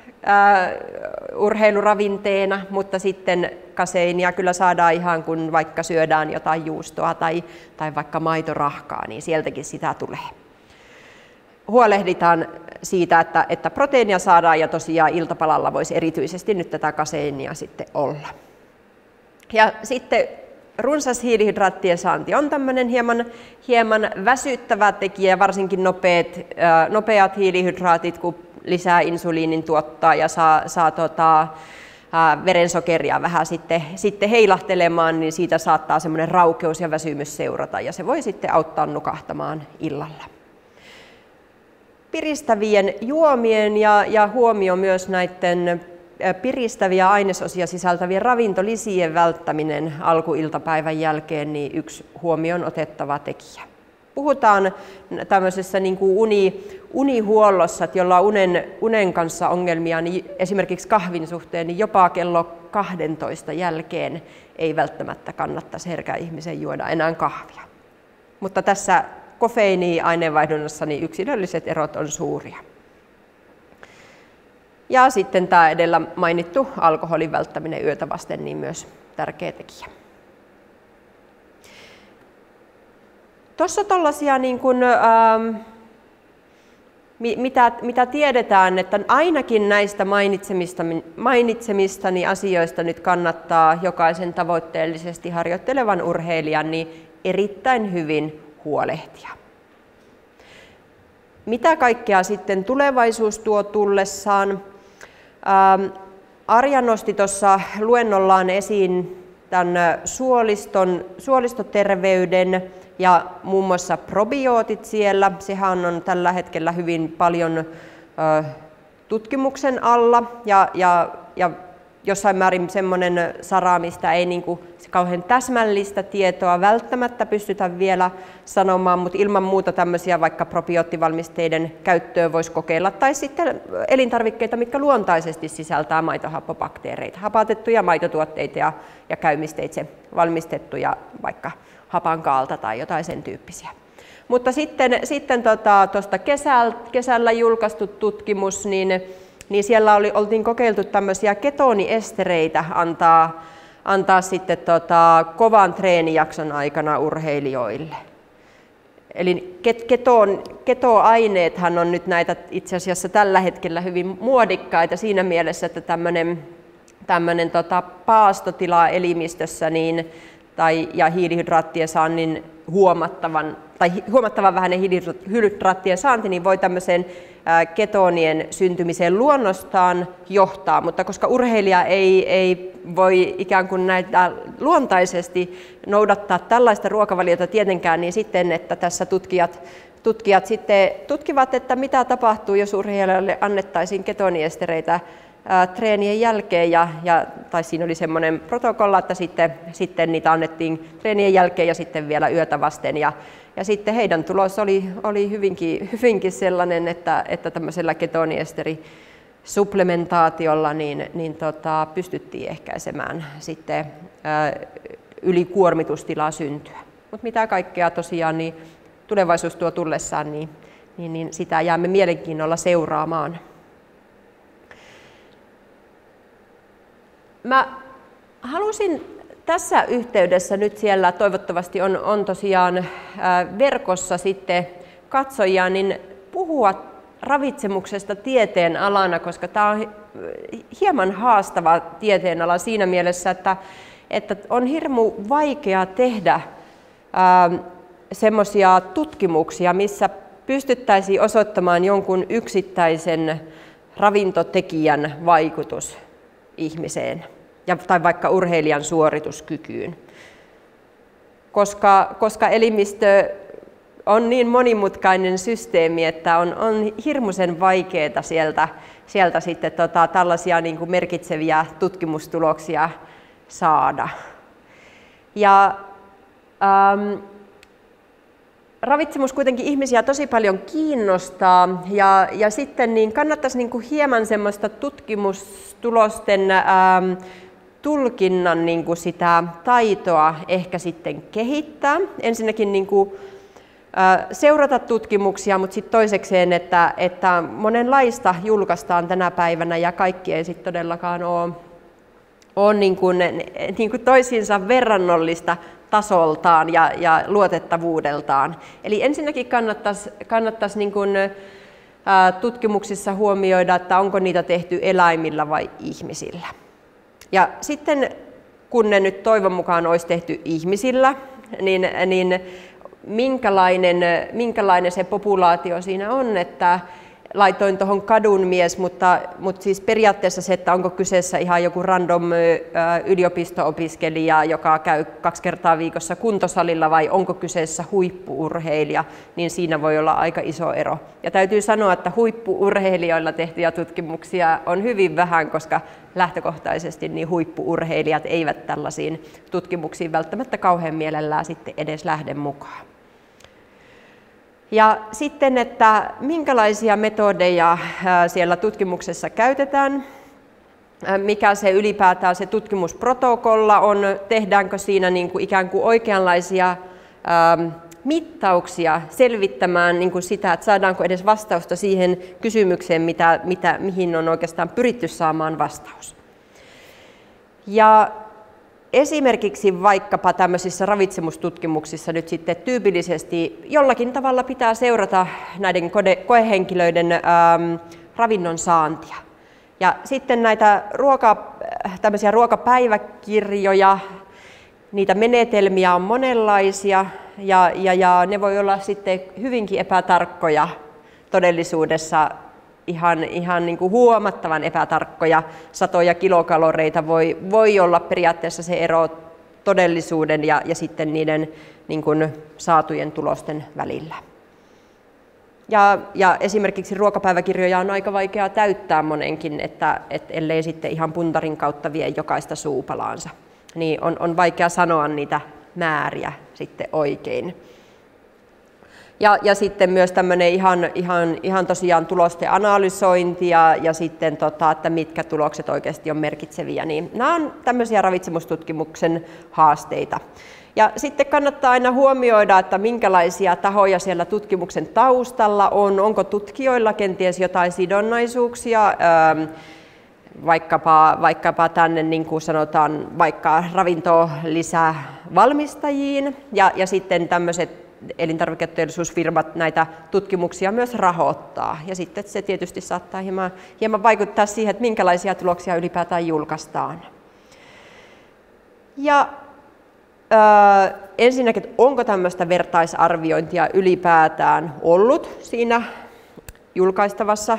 urheiluravinteena, mutta sitten kaseiinia kyllä saadaan ihan kun vaikka syödään jotain juustoa tai vaikka maitorahkaa, niin sieltäkin sitä tulee. Huolehditaan siitä, että proteiinia saadaan, ja tosiaan iltapalalla voisi erityisesti nyt tätä kaseinia sitten olla. Ja sitten runsas hiilihydraattien saanti on tämmöinen hieman väsyttävä tekijä, varsinkin nopeat hiilihydraatit, kun lisää insuliinin tuottaa ja saa verensokeria vähän sitten heilahtelemaan, niin siitä saattaa semmoinen raukeus ja väsymys seurata, ja se voi sitten auttaa nukahtamaan illalla. Piristävien juomien ja huomio myös näiden piristäviä ainesosia sisältävien ravintolisien välttäminen alkuiltapäivän jälkeen, niin yksi huomioon otettava tekijä. Puhutaan tämmöisessä niin kuin unihuollossa, että jolla on unen kanssa ongelmia, niin esimerkiksi kahvin suhteen, niin jopa kello 12 jälkeen ei välttämättä kannattaisi herkän ihmisen juoda enää kahvia. Mutta tässä kofeiini-aineenvaihdunnassa niin yksilölliset erot on suuria. Ja sitten tämä edellä mainittu alkoholin välttäminen yötä vasten, niin myös tärkeä tekijä. Tuossa tuollaisia, niin mitä tiedetään, että ainakin näistä mainitsemistani asioista nyt kannattaa jokaisen tavoitteellisesti harjoittelevan urheilijan niin erittäin hyvin huolehtia. Mitä kaikkea sitten tulevaisuus tuo tullessaan? Arja nosti tuossa luennollaan esiin tämän suolistoterveyden ja muun muassa probiootit siellä. Sehän on tällä hetkellä hyvin paljon tutkimuksen alla ja jossain määrin semmoinen sara, mistä ei niin kuin kauhean täsmällistä tietoa välttämättä pystytä vielä sanomaan, mutta ilman muuta tämmöisiä vaikka probioottivalmisteiden käyttöä voisi kokeilla, tai sitten elintarvikkeita, mitkä luontaisesti sisältää maitohappobakteereita, hapatettuja maitotuotteita ja käymisteitse valmistettuja vaikka hapankaalta tai jotain sen tyyppisiä. Mutta sitten tuosta kesällä julkaistu tutkimus, niin siellä oltiin kokeiltu tämmöisiä ketoniestereitä antaa sitten kovan treenijakson aikana urheilijoille. Eli ketoaineethan on nyt näitä itse asiassa tällä hetkellä hyvin muodikkaita siinä mielessä, että tämmöinen paastotila elimistössä ja hiilihydraattien saannin tai huomattavan vähäinen hiilihydraattien saanti, niin voi tämmöiseen ketonien syntymiseen luonnostaan johtaa, mutta koska urheilija ei voi ikään kuin näitä luontaisesti noudattaa tällaista ruokavaliota tietenkään, niin sitten, että tässä tutkijat sitten tutkivat, että mitä tapahtuu, jos urheilijalle annettaisiin ketoniestereitä treenien jälkeen, tai siinä oli semmoinen protokolla, että sitten niitä annettiin treenien jälkeen ja sitten vielä yötä vasten. Ja sitten heidän tulos oli hyvinkin sellainen, että tämmöisellä ketoniesterisuplementaatiolla pystyttiin ehkäisemään sitten ylikuormitustilaa syntyä. Mutta mitä kaikkea tosiaan niin tulevaisuus tuo tullessaan, niin sitä jäämme mielenkiinnolla seuraamaan. Mä halusin tässä yhteydessä nyt siellä, toivottavasti on tosiaan verkossa sitten katsojia, niin puhua ravitsemuksesta tieteen alana, koska tämä on hieman haastava tieteen ala siinä mielessä, että on hirmu vaikea tehdä semmoisia tutkimuksia, missä pystyttäisiin osoittamaan jonkun yksittäisen ravintotekijän vaikutus ihmiseen tai vaikka urheilijan suorituskykyyn. Koska elimistö on niin monimutkainen systeemi, että on hirmuisen vaikeaa sieltä sitten tällaisia niin kuin merkitseviä tutkimustuloksia saada. Ja ravitsemus kuitenkin ihmisiä tosi paljon kiinnostaa ja sitten niin kannattaisi niin kuin hieman semmoista tutkimustulosten tulkinnan niin kuin sitä taitoa ehkä sitten kehittää. Ensinnäkin niin kuin seurata tutkimuksia, mutta sitten toisekseen, että monenlaista julkaistaan tänä päivänä ja kaikki ei sitten todellakaan ole niin kuin toisiinsa verrannollista tasoltaan ja luotettavuudeltaan. Eli ensinnäkin kannattaisi niin kuin, tutkimuksissa huomioida, että onko niitä tehty eläimillä vai ihmisillä. Ja sitten kun ne nyt toivon mukaan olisi tehty ihmisillä, niin minkälainen se populaatio siinä on, että laitoin tuohon kadunmies, mutta siis periaatteessa se, että onko kyseessä ihan joku random yliopisto-opiskelija, joka käy 2 kertaa viikossa kuntosalilla, vai onko kyseessä huippu-urheilija, niin siinä voi olla aika iso ero. Ja täytyy sanoa, että huippu-urheilijoilla tehtyjä tutkimuksia on hyvin vähän, koska lähtökohtaisesti niin huippu-urheilijat eivät tällaisiin tutkimuksiin välttämättä kauhean mielellään sitten edes lähde mukaan. Ja sitten, että minkälaisia metodeja siellä tutkimuksessa käytetään, mikä se ylipäätään se tutkimusprotokolla on, tehdäänkö siinä niin kuin ikään kuin oikeanlaisia mittauksia selvittämään niin kuin sitä, että saadaanko edes vastausta siihen kysymykseen, mihin on oikeastaan pyritty saamaan vastaus. Ja esimerkiksi vaikkapa tämmöisissä ravitsemustutkimuksissa nyt sitten tyypillisesti jollakin tavalla pitää seurata näiden koehenkilöiden ravinnon saantia. Ja sitten näitä tämmöisiä ruokapäiväkirjoja, niitä menetelmiä on monenlaisia ja ne voi olla sitten hyvinkin epätarkkoja todellisuudessa. Ihan niin kuin huomattavan epätarkkoja, satoja kilokaloreita voi olla periaatteessa se ero todellisuuden ja sitten niiden niin kuin saatujen tulosten välillä. Ja esimerkiksi ruokapäiväkirjoja on aika vaikea täyttää monenkin, että ellei sitten ihan puntarin kautta vie jokaista suupalaansa, niin on vaikea sanoa niitä määriä sitten oikein. Ja sitten myös tämmöinen ihan tosiaan tulosten analysointi ja sitten, että mitkä tulokset oikeasti on merkitseviä. Niin nämä on tämmöisiä ravitsemustutkimuksen haasteita. Ja sitten kannattaa aina huomioida, että minkälaisia tahoja siellä tutkimuksen taustalla on. Onko tutkijoilla kenties jotain sidonnaisuuksia, vaikkapa tänne niin kuin sanotaan vaikka ravintolisävalmistajiin ja sitten tämmöiset elintarviketeollisuusfirmat näitä tutkimuksia myös rahoittaa. Ja sitten se tietysti saattaa hieman vaikuttaa siihen, että minkälaisia tuloksia ylipäätään julkaistaan. Ja ensinnäkin, että onko tämmöistä vertaisarviointia ylipäätään ollut siinä julkaistavassa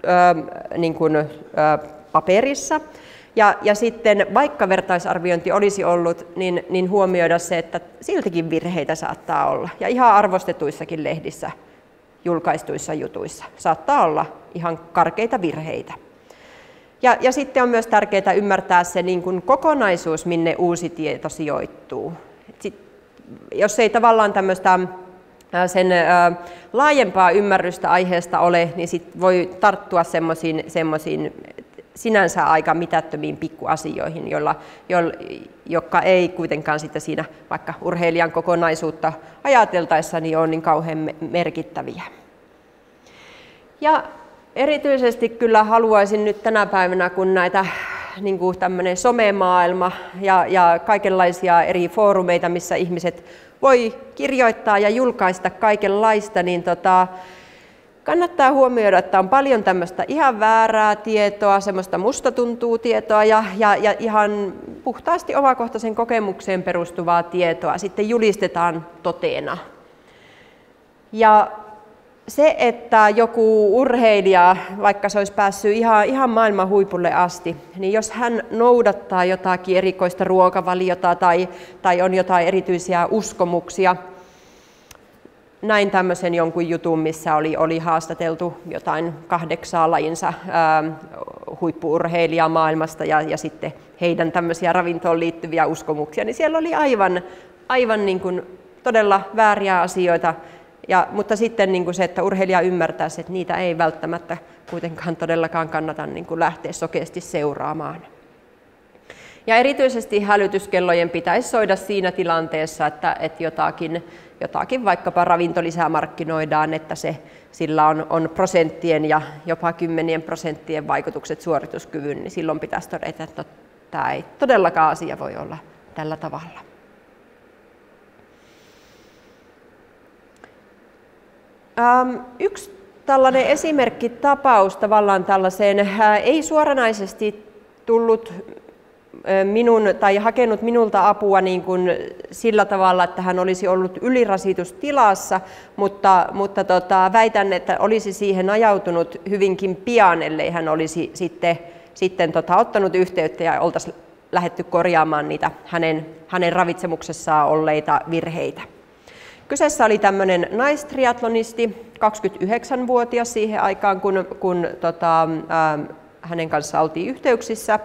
paperissa. Ja sitten vaikka vertaisarviointi olisi ollut, niin huomioida se, että siltikin virheitä saattaa olla. Ja ihan arvostetuissakin lehdissä julkaistuissa jutuissa saattaa olla ihan karkeita virheitä. Ja sitten on myös tärkeää ymmärtää se niin kuin kokonaisuus, minne uusi tieto sijoittuu. Jos ei tavallaan tämmöistä sen laajempaa ymmärrystä aiheesta ole, niin sit voi tarttua semmoisiin sinänsä aika mitättömiin pikkuasioihin, jotka ei kuitenkaan sitten siinä vaikka urheilijan kokonaisuutta ajateltaessa niin ole niin kauhean merkittäviä. Ja erityisesti kyllä haluaisin nyt tänä päivänä, kun näitä niin kuin tämmöinen somemaailma ja kaikenlaisia eri foorumeita, missä ihmiset voi kirjoittaa ja julkaista kaikenlaista, niin kannattaa huomioida, että on paljon tämmöistä ihan väärää tietoa, semmoista musta tuntuu tietoa ja ihan puhtaasti omakohtaisen kokemukseen perustuvaa tietoa sitten julistetaan totena. Ja se, että joku urheilija, vaikka se olisi päässyt ihan maailman huipulle asti, niin jos hän noudattaa jotakin erikoista ruokavaliota tai on jotain erityisiä uskomuksia, näin tämmöisen jonkun jutun, missä oli haastateltu jotain 8 lajinsa huippu-urheilijaa maailmasta ja sitten heidän tämmöisiä ravintoon liittyviä uskomuksia, niin siellä oli aivan niin kuin todella vääriä asioita. Mutta sitten niin kuin se, että urheilija ymmärtäisi, että niitä ei välttämättä kuitenkaan todellakaan kannata niin kuin lähteä sokeasti seuraamaan. Ja erityisesti hälytyskellojen pitäisi soida siinä tilanteessa, että jotakin vaikkapa ravintolisää markkinoidaan, että sillä on prosenttien ja jopa 10% vaikutukset suorituskyvyn, niin silloin pitäisi todeta, että tämä ei todellakaan asia voi olla tällä tavalla. Yksi tällainen esimerkkitapaus tavallaan tällaiseen ei suoranaisesti tullut minun tai hakenut minulta apua niin kuin sillä tavalla, että hän olisi ollut ylirasitustilassa, mutta väitän, että olisi siihen ajautunut hyvinkin pian, ellei hän olisi sitten ottanut yhteyttä ja oltaisiin lähdetty korjaamaan niitä hänen ravitsemuksessaan olleita virheitä. Kyseessä oli tämmöinen naistriatlonisti, 29-vuotias siihen aikaan, kun hänen kanssa oltiin yhteyksissä,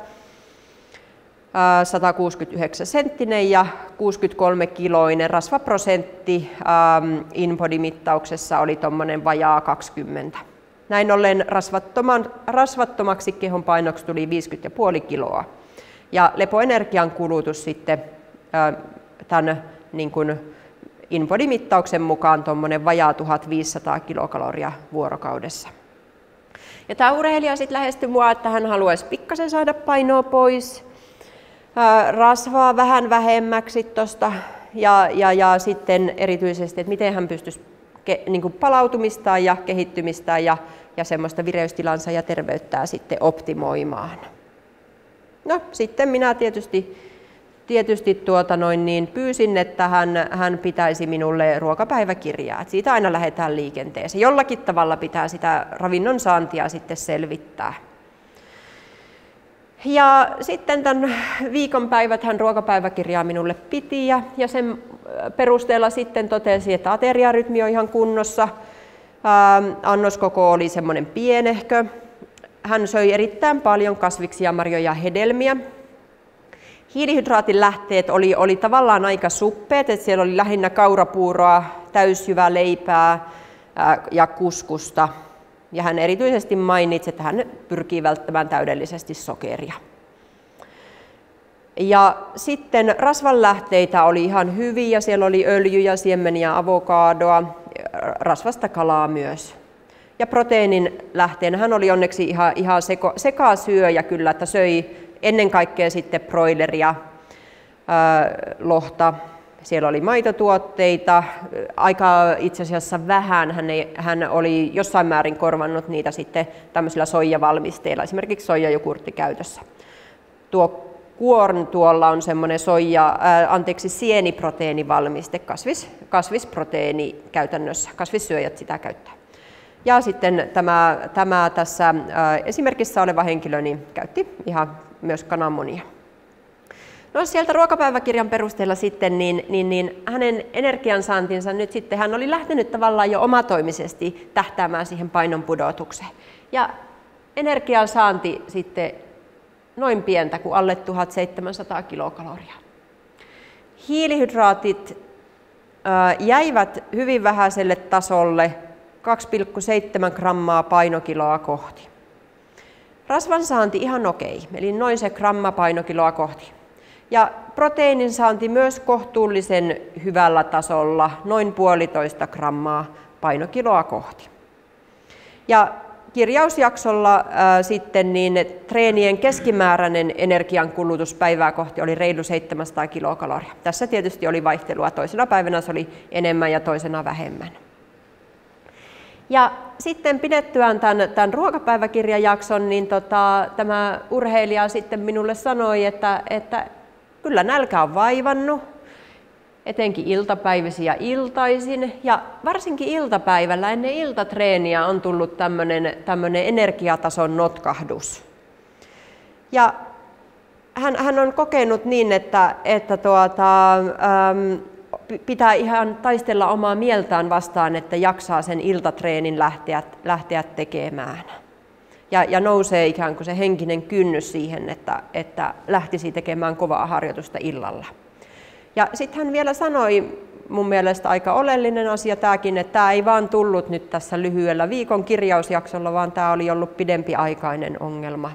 169-senttinen ja 63-kiloinen, rasvaprosentti InBody-mittauksessa oli tuommoinen vajaa 20. Näin ollen rasvattomaksi kehon painoksi tuli 50,5 kiloa. Ja lepoenergian kulutus sitten tämän niin kuin InBody-mittauksen mukaan tuommoinen vajaa 1500 kilokaloria vuorokaudessa. Ja tämä urheilija sitten lähestyi mua, että hän haluaisi pikkasen saada painoa pois, rasvaa vähän vähemmäksi tuosta ja sitten erityisesti, että miten hän pystyisi niin kuin palautumistaan ja kehittymistään ja semmoista vireystilansa ja terveyttää sitten optimoimaan. No sitten minä tietysti pyysin, että hän pitäisi minulle ruokapäiväkirjaa. Että siitä aina lähdetään liikenteeseen. Jollakin tavalla pitää sitä ravinnon saantia sitten selvittää. Ja sitten tämän viikonpäivät hän ruokapäiväkirjaa minulle piti ja sen perusteella sitten totesi, että ateriarytmi on ihan kunnossa. Annoskoko oli semmoinen pienehkö. Hän söi erittäin paljon kasviksia, marjoja ja hedelmiä. Hiilihydraatin lähteet oli tavallaan aika suppeat, että siellä oli lähinnä kaurapuuroa, täysjyväleipää ja kuskusta. Ja hän erityisesti mainitsi, että hän pyrkii välttämään täydellisesti sokeria. Ja sitten rasvanlähteitä oli ihan hyviä, siellä oli öljyjä, siemeniä, avokadoa, rasvasta kalaa myös. Ja proteiinin lähteenä hän oli onneksi ihan sekasyöjä kyllä, että söi ennen kaikkea sitten broileria, lohta. Siellä oli maitotuotteita, aika itse asiassa vähän. Hän oli jossain määrin korvannut niitä sitten tämmöisillä soijavalmisteilla, esimerkiksi soijajogurtti käytössä. Tuo Quorn tuolla on semmoinen sieniproteiinivalmiste, kasvisproteiini käytännössä, kasvissyöjät sitä käyttää. Ja sitten tämä tässä esimerkissä oleva henkilö niin käytti ihan myös kananmunia. No sieltä ruokapäiväkirjan perusteella sitten, niin hänen energiansaantinsa nyt sitten, hän oli lähtenyt tavallaan jo omatoimisesti tähtäämään siihen painon pudotukseen. Ja energiansaanti sitten noin pientä kuin alle 1700 kilokaloria. Hiilihydraatit jäivät hyvin vähäiselle tasolle, 2,7 grammaa painokiloa kohti. Rasvan saanti ihan okei, eli noin se gramma painokiloa kohti. Ja proteiinin saanti myös kohtuullisen hyvällä tasolla, noin 1,5 grammaa painokiloa kohti. Ja kirjausjaksolla sitten niin treenien keskimääräinen energiankulutus päivää kohti oli reilu 700 kilokaloria. Tässä tietysti oli vaihtelua, toisena päivänä se oli enemmän ja toisena vähemmän. Ja sitten pidettyään tämän ruokapäiväkirjajakson, niin tämä urheilija sitten minulle sanoi, että kyllä nälkä on vaivannut, etenkin iltapäivisin ja iltaisin. Ja varsinkin iltapäivällä ennen iltatreeniä on tullut tämmöinen energiatason notkahdus. Ja hän on kokenut niin, että pitää ihan taistella omaa mieltään vastaan, että jaksaa sen iltatreenin lähteä tekemään. Ja nousee ikään kuin se henkinen kynnys siihen, että lähtisi tekemään kovaa harjoitusta illalla. Ja sitten hän vielä sanoi, mun mielestä aika oleellinen asia tämäkin, että tämä ei vaan tullut nyt tässä lyhyellä viikon kirjausjaksolla, vaan tämä oli ollut pidempiaikainen ongelma.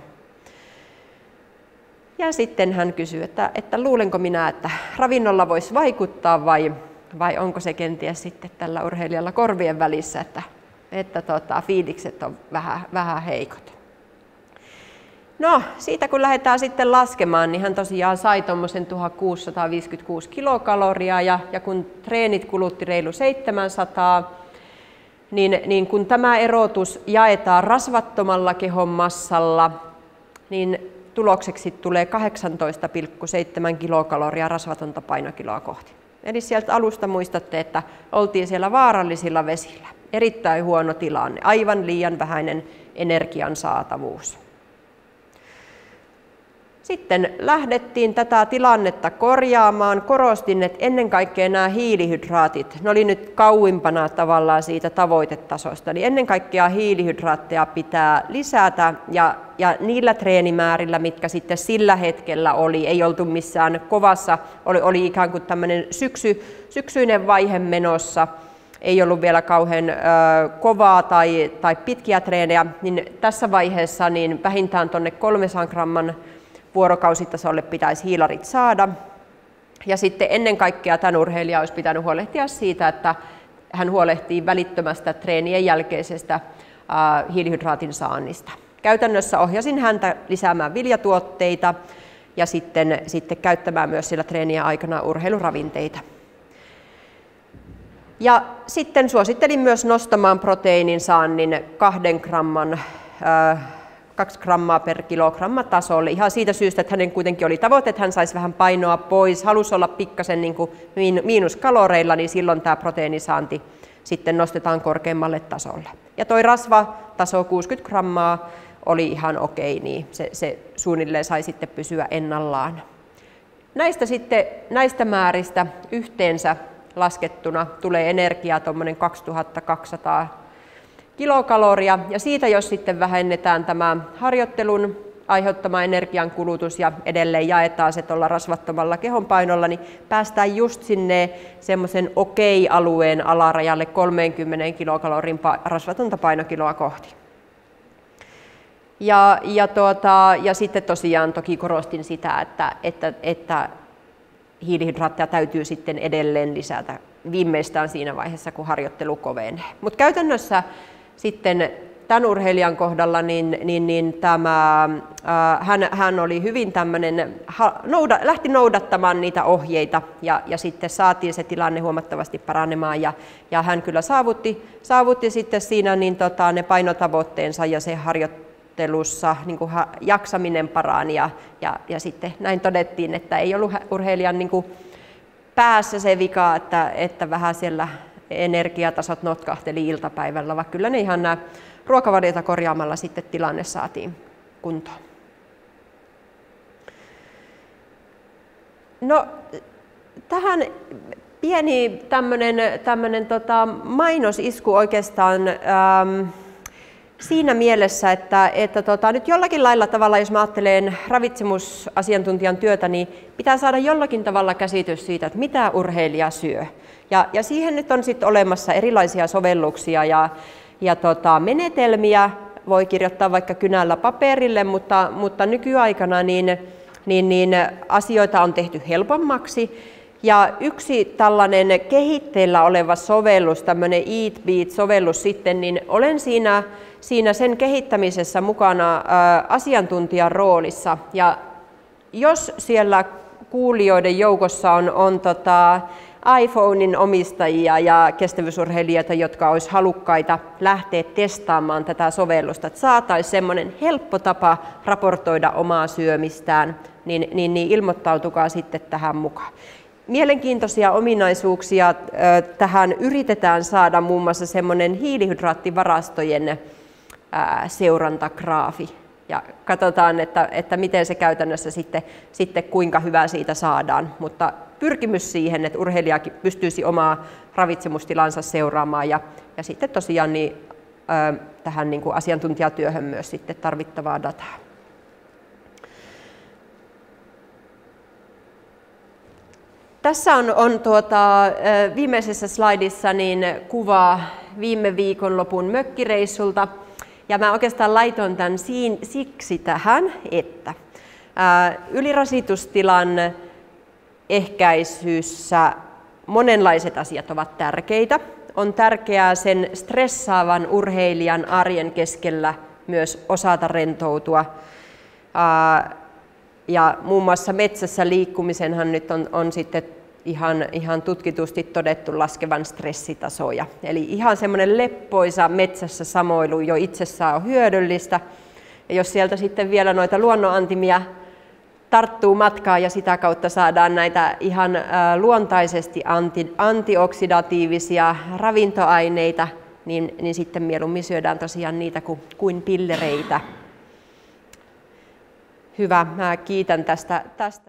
Ja sitten hän kysyi, että luulenko minä, että ravinnolla voisi vaikuttaa vai onko se kenties sitten tällä urheilijalla korvien välissä, että fiilikset on vähän heikot. No, siitä kun lähdetään sitten laskemaan, niin hän tosiaan sai tuommoisen 1656 kilokaloria ja kun treenit kulutti reilu 700, niin kun tämä erotus jaetaan rasvattomalla kehon massalla, niin tulokseksi tulee 18,7 kilokaloria rasvatonta painokiloa kohti. Eli sieltä alusta muistatte, että oltiin siellä vaarallisilla vesillä. Erittäin huono tilanne, aivan liian vähäinen energian saatavuus. Sitten lähdettiin tätä tilannetta korjaamaan. Korostin, että ennen kaikkea nämä hiilihydraatit, ne oli nyt kauimpana tavallaan siitä tavoitetasosta, niin ennen kaikkea hiilihydraatteja pitää lisätä ja niillä treenimäärillä, mitkä sitten sillä hetkellä oli, ei oltu missään kovassa, oli ikään kuin tämmöinen syksyinen vaihe menossa, ei ollut vielä kauhean kovaa tai pitkiä treenejä, niin tässä vaiheessa niin vähintään tuonne 300 gramman vuorokausitasolle pitäisi hiilarit saada. Ja sitten ennen kaikkea tämän urheilija olisi pitänyt huolehtia siitä, että hän huolehtii välittömästä treenien jälkeisestä hiilihydraatin saannista. Käytännössä ohjasin häntä lisäämään viljatuotteita ja sitten käyttämään myös siellä treenien aikana urheiluravinteita. Ja sitten suosittelin myös nostamaan proteiinin saannin 2 grammaa per kilogramma tasolle. Ihan siitä syystä, että hänen kuitenkin oli tavoite, että hän saisi vähän painoa pois, halusi olla pikkasen niin kuin miinuskaloreilla, niin silloin tämä proteiinisaanti sitten nostetaan korkeammalle tasolle. Ja toi rasvataso 60 grammaa oli ihan okei, niin se suunnilleen sai sitten pysyä ennallaan. Näistä määristä yhteensä laskettuna tulee energiaa tuommoinen 2200 kilokaloria, ja siitä jos sitten vähennetään tämä harjoittelun aiheuttama energiankulutus ja edelleen jaetaan se tuolla rasvattomalla kehonpainolla, niin päästään just sinne semmoisen okei-alueen alarajalle 30 kilokalorin rasvatonta painokiloa kohti. Ja sitten tosiaan toki korostin sitä, että hiilihydraatteja täytyy sitten edelleen lisätä viimeistään siinä vaiheessa, kun harjoittelu kovenee. Mutta käytännössä sitten tämän urheilijan kohdalla hän oli hyvin tämmöinen, lähti noudattamaan niitä ohjeita ja sitten saatiin se tilanne huomattavasti paranemaan ja hän kyllä saavutti sitten siinä ne painotavoitteensa ja se harjoittelussa niin kuin jaksaminen parani ja sitten näin todettiin, että ei ollut urheilijan niin kuin päässä se vika, että vähän siellä energiatasot notkahteli iltapäivällä, vaan kyllä ne ihan nämä ruokavaliota korjaamalla sitten tilanne saatiin kuntoon. No, tähän pieni tämmöinen mainosisku oikeastaan siinä mielessä, että nyt jollakin lailla tavalla, jos mä ajattelen ravitsemusasiantuntijan työtä, niin pitää saada jollakin tavalla käsitys siitä, että mitä urheilija syö. Ja siihen nyt on sitten olemassa erilaisia sovelluksia ja menetelmiä, voi kirjoittaa vaikka kynällä paperille, mutta nykyaikana niin asioita on tehty helpommaksi. Ja yksi tällainen kehitteillä oleva sovellus, tämmöinen EatBeat-sovellus sitten, niin olen siinä sen kehittämisessä mukana asiantuntijan roolissa. Ja jos siellä kuulijoiden joukossa on iPhonein omistajia ja kestävyysurheilijoita, jotka olisi halukkaita lähteä testaamaan tätä sovellusta, että saataisiin semmoinen helppo tapa raportoida omaa syömistään, niin ilmoittautukaa sitten tähän mukaan. Mielenkiintoisia ominaisuuksia tähän yritetään saada muun muassa semmoinen hiilihydraattivarastojen seurantagraafi. Ja katsotaan, että miten se käytännössä sitten kuinka hyvää siitä saadaan. Mutta pyrkimys siihen, että urheilijakin pystyisi omaa ravitsemustilansa seuraamaan ja sitten tosiaan tähän niin kuin asiantuntijatyöhön myös sitten tarvittavaa dataa. Tässä on viimeisessä slaidissa niin kuva viime viikonlopun mökkireissulta. Ja mä oikeastaan laitoin tämän siksi tähän, että ylirasitustilan ehkäisyssä monenlaiset asiat ovat tärkeitä. On tärkeää sen stressaavan urheilijan arjen keskellä myös osata rentoutua. Ja muun muassa metsässä liikkumisenhan nyt on sitten ihan tutkitusti todettu laskevan stressitasoja. Eli ihan semmoinen leppoisa metsässä samoilu jo itsessään on hyödyllistä. Ja jos sieltä sitten vielä noita luonnonantimia tarttuu matkaan ja sitä kautta saadaan näitä ihan luontaisesti antioksidatiivisia ravintoaineita, niin sitten mieluummin syödään tosiaan niitä kuin pillereitä. Hyvä, mä kiitän tästä.